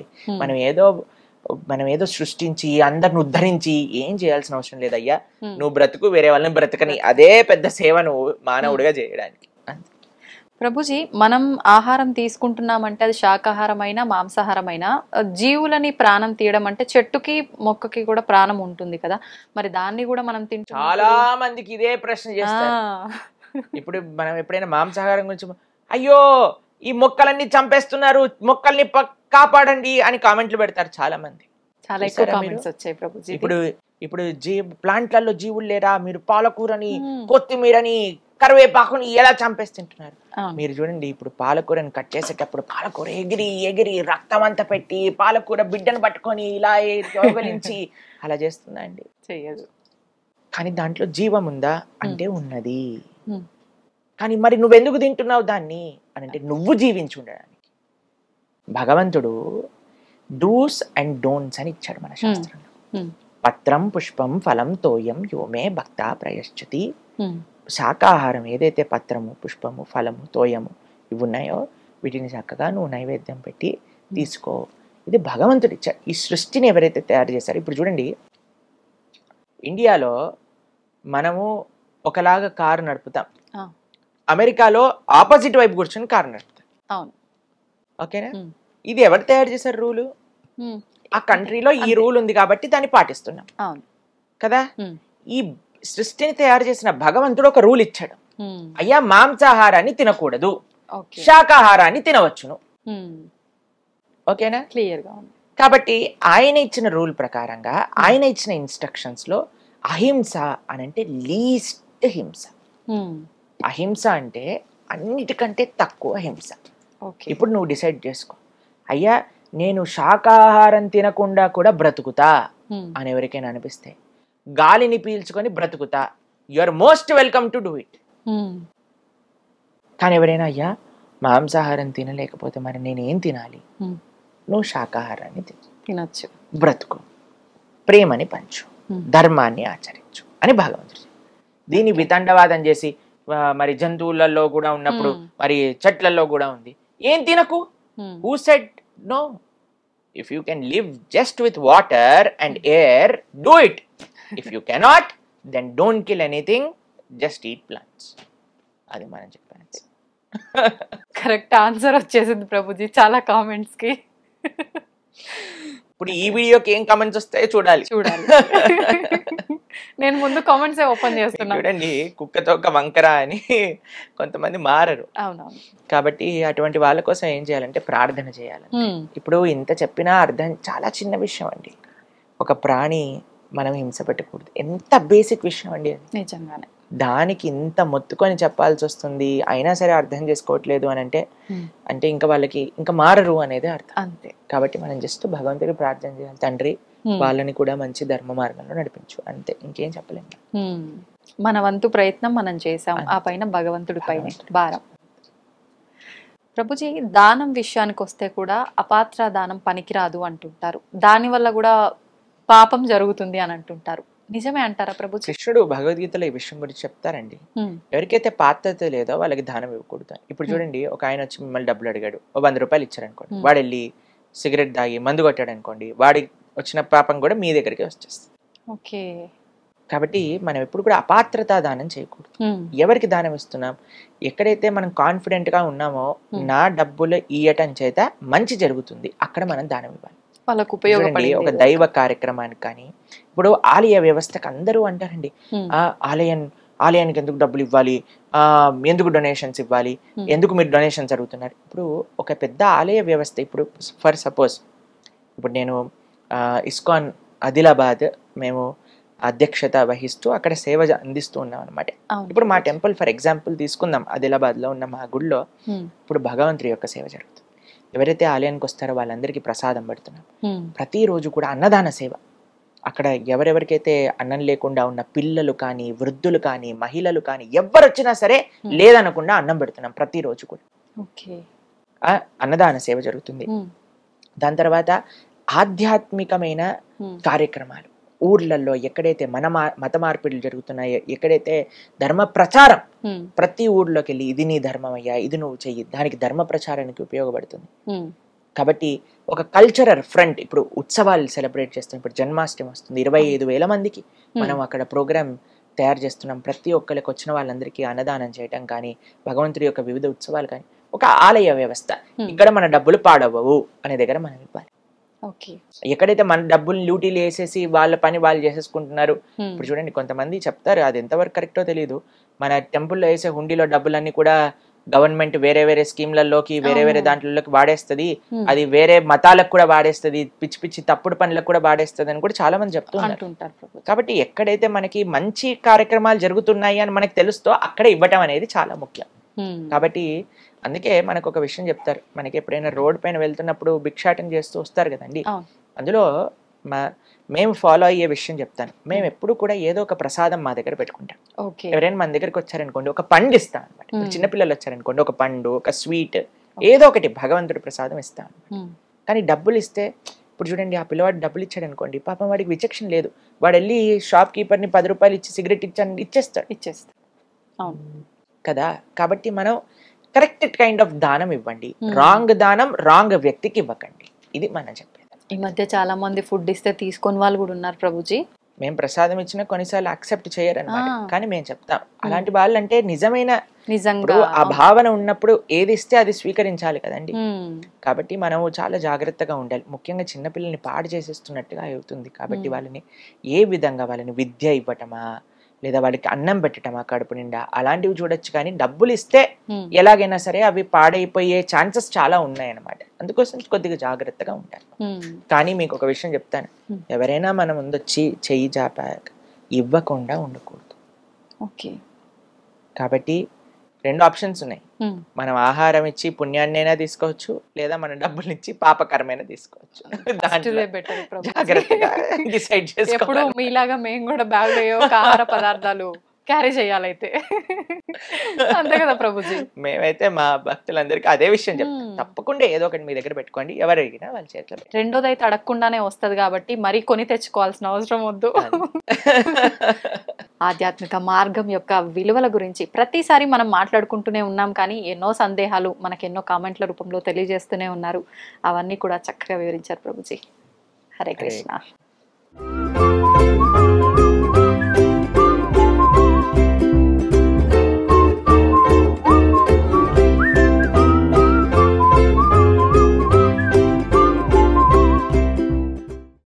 Speaker 2: మనం ఏదో సృష్టించి అందరిని ఉద్ధరించి ఏం చేయాల్సిన అవసరం లేదయ్యా. నువ్వు బ్రతుకు, వేరే వాళ్ళని బ్రతకని, అదే పెద్ద సేవ నువ్వు మానవుడిగా చేయడానికి.
Speaker 1: ప్రభుజీ, మనం ఆహారం తీసుకుంటున్నామంటే అది శాకాహారమైనా మాంసాహారమైనా, జీవులని ప్రాణం తీయడం అంటే చెట్టుకి మొక్కకి కూడా ప్రాణం ఉంటుంది కదా, మరి దాన్ని కూడా మనం తింటాం.
Speaker 2: చాలా మందికి ఇదే ప్రశ్న చేస్తారు. ఇప్పుడు మనం ఎప్పుడైనా మాంసాహారం గురించి, అయ్యో ఈ మొక్కలన్నీ చంపేస్తున్నారు, మొక్కల్ని కాపాడండి అని కామెంట్లు పెడతారు చాలా మంది.
Speaker 1: చాలా ఎక్కువ కామెంట్స్ వచ్చాయి ప్రభుజీ.
Speaker 2: ఇప్పుడు ప్లాంట్లలో జీవులు లేరా, మీరు పాలకూరని, కొత్తిమీరని, కరివేపాకుని ఎలా చంపేస్తుంటున్నారు. మీరు చూడండి, ఇప్పుడు పాలకూరని కట్ చేసేటప్పుడు పాలకూర ఎగిరి ఎగిరి రక్తం అంతా పెట్టి పాలకూర బిడ్డను పట్టుకొని ఇలా దొంగలించి అలా చేస్తుందా అండి?
Speaker 1: చెయ్యదు.
Speaker 2: కానీ దాంట్లో జీవం ఉందా అంటే ఉన్నది. కానీ మరి నువ్వెందుకు తింటున్నావు దాన్ని అని అంటే, నువ్వు జీవించి ఉండడానికి. భగవంతుడు డూస్ అండ్ డోంట్స్ అని ఇచ్చాడు మన శాస్త్రంలో. పత్రం పుష్పం ఫలం తోయం యోమే భక్త ప్రయశ్చతి. శాకాహారం ఏదైతే పత్రము, పుష్పము, ఫలము, తోయము ఇవి ఉన్నాయో వీటిని చక్కగా నువ్వు నైవేద్యం పెట్టి తీసుకో. ఇది భగవంతుడు ఇచ్చాడు. ఈ సృష్టిని ఎవరైతే తయారు చేశారో, ఇప్పుడు చూడండి, ఇండియాలో మనము ఒకలాగా కారు నడుపుతాం, అమెరికాలో ఆపోజిట్ వైపు కూర్చొని కారు నడుపుతాం. ఓకేనా? ఇది ఎవరు తయారు చేశారు రూలు? ఆ కంట్రీలో ఈ రూల్ ఉంది కాబట్టి దాన్ని పాటిస్తున్నాం కదా. ఈ సృష్టిని తయారు చేసిన భగవంతుడు ఒక రూల్ ఇచ్చాడు, అయ్యా మాంసాహారాన్ని తినకూడదు, శాకాహారాన్ని తినవచ్చును. ఓకేనా?
Speaker 1: క్లియర్ గా ఉంది.
Speaker 2: కాబట్టి ఆయన ఇచ్చిన రూల్ ప్రకారంగా, ఆయన ఇచ్చిన ఇన్స్ట్రక్షన్స్ లో అహింస అని అంటే లీస్ట్ హింస. అహింస అంటే అన్నిటికంటే తక్కువ హింస. ఇప్పుడు నువ్వు డిసైడ్ చేసుకో, అయ్యా నేను శాకాహారం తినకుండా కూడా బ్రతుకుతా అని ఎవరికైనా అనిపిస్తే, గాలిని పీల్చుకొని బ్రతుకుతా, you are most welcome to do it. కానీ ఎవరైనా అయ్యా మాంసాహారం తినలేకపోతే మరి నేనేం తినాలి? నువ్వు శాకాహారాన్ని
Speaker 1: తినచ్చు,
Speaker 2: బ్రతుకు, ప్రేమని పంచు, ధర్మాన్ని ఆచరించు అని భగవంతుడు. దీన్ని వితండవాదం చేసి మరి జంతువులలో కూడా ఉన్నప్పుడు మరి చెట్లలో కూడా ఉంది, ఏం తినకు. Who said no? If you can live just with water and air, do it. If you cannot, then don't kill anything, just eat plants. అది మనం చెప్పాను.
Speaker 1: కరెక్ట్ ఆన్సర్ వచ్చేసింది ప్రభుజీ చాలా కామెంట్స్ కి.
Speaker 2: ఇప్పుడు ఈ వీడియోకి ఏం కామెంట్స్ వస్తాయో చూడాలి.
Speaker 1: నేను ముందు కామెంట్స్ ఓపెన్ చేస్తున్నా.
Speaker 2: చూడండి, కుక్కతో ఒక వంకర అని కొంతమంది మారరు.
Speaker 1: అవునవును.
Speaker 2: కాబట్టి అటువంటి వాళ్ళ కోసం ఏం చేయాలంటే ప్రార్థన చేయాలి. ఇప్పుడు ఇంత చెప్పినా అర్థం, చాలా చిన్న విషయం అండి. ఒక ప్రాణి మనం హింస పెట్టకూడదు, ఎంత బేసిక్ విషయం అండి అది.
Speaker 1: నిజంగానే.
Speaker 2: దానికి ఇంత మొత్తుకొని చెప్పాల్సి వస్తుంది, అయినా సరే అర్థం చేసుకోవట్లేదు అని అంటే, అంటే ఇంకా వాళ్ళకి ఇంకా మారరు అనేది అర్థం.
Speaker 1: అంతే.
Speaker 2: కాబట్టి మనం జస్ట్ భగవంతుడికి ప్రార్థన చేయాలి, తండ్రి వాళ్ళని కూడా మంచి ధర్మ మార్గంలో నడిపించు, అంతే, ఇంకేం చెప్పలేము.
Speaker 1: మన వంతు ప్రయత్నం మనం చేసాం, ఆ పైన భగవంతుడి పైన భారం. ప్రభుజీ, దానం విషయానికి వస్తే కూడా అపాత్ర దానం పనికిరాదు అంటుంటారు, దాని వల్ల కూడా పాపం జరుగుతుంది అని అంటుంటారు. నిజమే అంటారా ప్రభు?
Speaker 2: కృష్ణుడు భగవద్గీతలో ఈ విషయం గురించి చెప్తారండి. ఎవరికైతే పాత్రత లేదో వాళ్ళకి దానం ఇవ్వకూడదు. ఇప్పుడు చూడండి, ఒక ఆయన వచ్చి మిమ్మల్ని డబ్బులు అడిగాడు, 100 రూపాయలు ఇచ్చారు అనుకోండి, వాడు వెళ్ళి సిగరెట్ తాగి మందు కొట్టాడు అనుకోండి, వాడికి వచ్చిన పాపం కూడా మీ దగ్గరికి వచ్చేస్తుంది.
Speaker 1: ఓకే.
Speaker 2: కాబట్టి మనం ఎప్పుడు కూడా అపాత్రతా దానం చేయకూడదు. ఎవరికి దానం ఇస్తున్నాం? ఎక్కడైతే మనం కాన్ఫిడెంట్ గా ఉన్నామో నా డబ్బులు ఇయ్యటం చేత మంచి జరుగుతుంది, అక్కడ మనం దానం ఇవ్వాలి.
Speaker 1: వాళ్ళకు ఉపయోగపడే
Speaker 2: ఒక దైవ కార్యక్రమానికి. కానీ ఇప్పుడు ఆలయ వ్యవస్థకు అందరూ అంటారండి, ఆలయానికి ఎందుకు డబ్బులు ఇవ్వాలి, ఎందుకు డొనేషన్స్ ఇవ్వాలి, ఎందుకు మీరు డొనేషన్స్ అడుగుతున్నారు? ఇప్పుడు ఒక పెద్ద ఆలయ వ్యవస్థ, ఇప్పుడు ఫర్ సపోజ్ ఇప్పుడు నేను ఇస్కాన్ ఆదిలాబాద్ మేము అధ్యక్షత వహిస్తూ అక్కడ సేవ అందిస్తూ ఉన్నాం అనమాట. ఇప్పుడు మా టెంపుల్ ఫర్ ఎగ్జాంపుల్ తీసుకుందాం, ఆదిలాబాద్ లో ఉన్న మా గుడిలో ఇప్పుడు భగవంతుడి యొక్క సేవ జరుగుతుంది. ఎవరైతే ఆలయానికి వస్తారో వాళ్ళందరికీ ప్రసాదం పెడుతున్నాం.
Speaker 1: ఉమ్,
Speaker 2: ప్రతిరోజు కూడా అన్నదాన సేవ. అక్కడ ఎవరెవరికైతే అన్నం లేకుండా ఉన్న పిల్లలు కానీ, వృద్ధులు కానీ, మహిళలు కానీ ఎవ్వరొచ్చినా సరే లేదనకుండా అన్నం పెడుతున్నాం ప్రతిరోజు కూడా.
Speaker 1: ఓకే.
Speaker 2: అన్నదాన సేవ జరుగుతుంది.
Speaker 1: ఉమ్,
Speaker 2: దాని తర్వాత ఆధ్యాత్మికమైన
Speaker 1: ఉమ్,
Speaker 2: కార్యక్రమాలు ఊర్లలో ఎక్కడైతే మత మార్పిడులు జరుగుతున్నాయో, ఎక్కడైతే ధర్మ ప్రచారం
Speaker 1: ఉమ్,
Speaker 2: ప్రతి ఊర్లోకి వెళ్ళి ఇది నీ ధర్మం అయ్యా, ఇది నువ్వు చెయ్యి, దానికి ధర్మ ప్రచారానికి ఉపయోగపడుతుంది.
Speaker 1: ఉమ్,
Speaker 2: కాబట్టి ఒక కల్చరల్ ఫ్రంట్, ఇప్పుడు ఉత్సవాలు సెలబ్రేట్ చేస్తాం. ఇప్పుడు జన్మాష్టమి వస్తుంది, 25,000 మందికి మనం అక్కడ ప్రోగ్రామ్ తయారు చేస్తున్నాం. ప్రతి ఒక్కరికి వచ్చిన వాళ్ళందరికీ అన్నదానం చేయటం కానీ, భగవంతుడి యొక్క వివిధ ఉత్సవాలు కానీ, ఒక ఆలయ వ్యవస్థ. ఇక్కడ మన డబ్బులు పాడవవు అనే దగ్గర మనం ఇవ్వాలి.
Speaker 1: ఓకే.
Speaker 2: ఎక్కడైతే మన డబ్బులు లూటీలు వేసేసి వాళ్ళ పని వాళ్ళు చేసేసుకుంటున్నారు.
Speaker 1: ఉమ్,
Speaker 2: ఇప్పుడు చూడండి, కొంతమంది చెప్తారు, అది ఎంతవరకు కరెక్టో తెలియదు, మన టెంపుల్లో వేసే హుండీలో డబ్బులన్నీ కూడా గవర్నమెంట్ వేరే వేరే స్కీమ్లలోకి వేరే దాంట్లోకి వాడేస్తుంది, అది వేరే మతాలకు కూడా వాడేస్తుంది, పిచ్చి పిచ్చి తప్పుడు పనులకు కూడా వాడేస్తుంది అని కూడా చాలా మంది చెప్తుంటారు. కాబట్టి ఎక్కడైతే మనకి మంచి కార్యక్రమాలు జరుగుతున్నాయి అని మనకి తెలుస్తో అక్కడే ఇవ్వటం అనేది చాలా ముఖ్యం. కాబట్టి అందుకే మనకు ఒక విషయం చెప్తారు, మనకి ఎప్పుడైనా రోడ్ పైన వెళ్తున్నప్పుడు భిక్షాటన చేస్తూ వస్తారు కదండి, అందులో మేము ఫాలో అయ్యే విషయం చెప్తాను. మేము ఎప్పుడు కూడా ఏదో ఒక ప్రసాదం మా దగ్గర పెట్టుకుంటాం. ఎవరైనా మన దగ్గరికి వచ్చారనుకోండి, ఒక పండు ఇస్తాం అనమాట. చిన్నపిల్లలు వచ్చారనుకోండి, ఒక పండు, ఒక స్వీట్, ఏదో ఒకటి భగవంతుడి ప్రసాదం ఇస్తాం. కానీ డబ్బులు ఇస్తే, ఇప్పుడు చూడండి, ఆ పిల్లవాడు డబ్బులు ఇచ్చాడు అనుకోండి, పాపం వాడికి విచక్షణ లేదు, వాడు వెళ్ళి షాప్ కీపర్ని 10 రూపాయలు ఇచ్చి సిగరెట్ ఇచ్చేస్తాడు కదా. కాబట్టి మనం కరెక్ట్ కైండ్ ఆఫ్ దానం ఇవ్వండి, రాంగ్ దానం రాంగ్ వ్యక్తికి ఇవ్వకండి. ఇది మనం చెప్పేది.
Speaker 1: ఈ మధ్య చాలా మంది ఫుడ్ ఇస్తే తీసుకొని వాళ్ళు కూడా ఉన్నారు ప్రభుజీ.
Speaker 2: మేము ప్రసాదం ఇచ్చినా కొన్నిసార్లు యాక్సెప్ట్ చేయరన్నమాట, కానీ మేము చెప్తాం అలాంటి వాళ్ళంటే నిజంగా ఆ భావన ఉన్నప్పుడు ఏది ఇస్తే అది స్వీకరించాలి కదండి. కాబట్టి మనం చాలా జాగ్రత్తగా ఉండాలి. ముఖ్యంగా చిన్నపిల్లల్ని పాడు చేసేస్తున్నట్టుగా అవుతుంది. కాబట్టి వాళ్ళని ఏ విధంగా, వాళ్ళని విద్య ఇవ్వటమా లేదా వాళ్ళకి అన్నం పెట్టటమా కడుపు నిండా, అలాంటివి చూడొచ్చు. కానీ డబ్బులు ఇస్తే ఎలాగైనా సరే అవి పాడైపోయే ఛాన్సెస్ చాలా ఉన్నాయన్నమాట. అందుకోసం కొద్దిగా జాగ్రత్తగా ఉంటారు. కానీ మీకు ఒక విషయం చెప్తాను, ఎవరైనా మన ముందొచ్చి చెయ్యి చాపాక ఇవ్వకుండా ఉండకూడదు. కాబట్టి 2 ఆప్షన్స్ ఉన్నాయి. మనం ఆహారం ఇచ్చి పుణ్యాన్నైనా తీసుకోవచ్చు, లేదా మన డబ్బులు ఇచ్చి పాపకరమైన తీసుకోవచ్చు. జాగ్రత్తగా డిసైడ్ చేసుకోవాలి.
Speaker 1: ఎప్పుడు మీలాగా మేము కూడా బ్యాగ్ ఒక ఆహార పదార్థాలు క్యారీ చేయాలైతే, అంతే కదా ప్రభుజీ.
Speaker 2: మేమైతే మా భక్తులందరికీ అదే విషయం చెప్తాం, తప్పకుండా ఏదో ఒకటి మీ దగ్గర పెట్టుకోండి, ఎవరు అడిగినా వాళ్ళ చేతిలో.
Speaker 1: రెండోది అయితే అడగకుండానే వస్తుంది కాబట్టి మరి కొని తెచ్చుకోవాల్సిన అవసరం వద్దు. ఆధ్యాత్మిక మార్గం యొక్క విలువల గురించి ప్రతిసారి మనం మాట్లాడుకుంటూనే ఉన్నాం, కానీ ఎన్నో సందేహాలు మనకి ఎన్నో కామెంట్ల రూపంలో తెలియజేస్తూనే ఉన్నారు. అవన్నీ కూడా చక్కగా వివరించారు ప్రభుజీ. హరే కృష్ణ.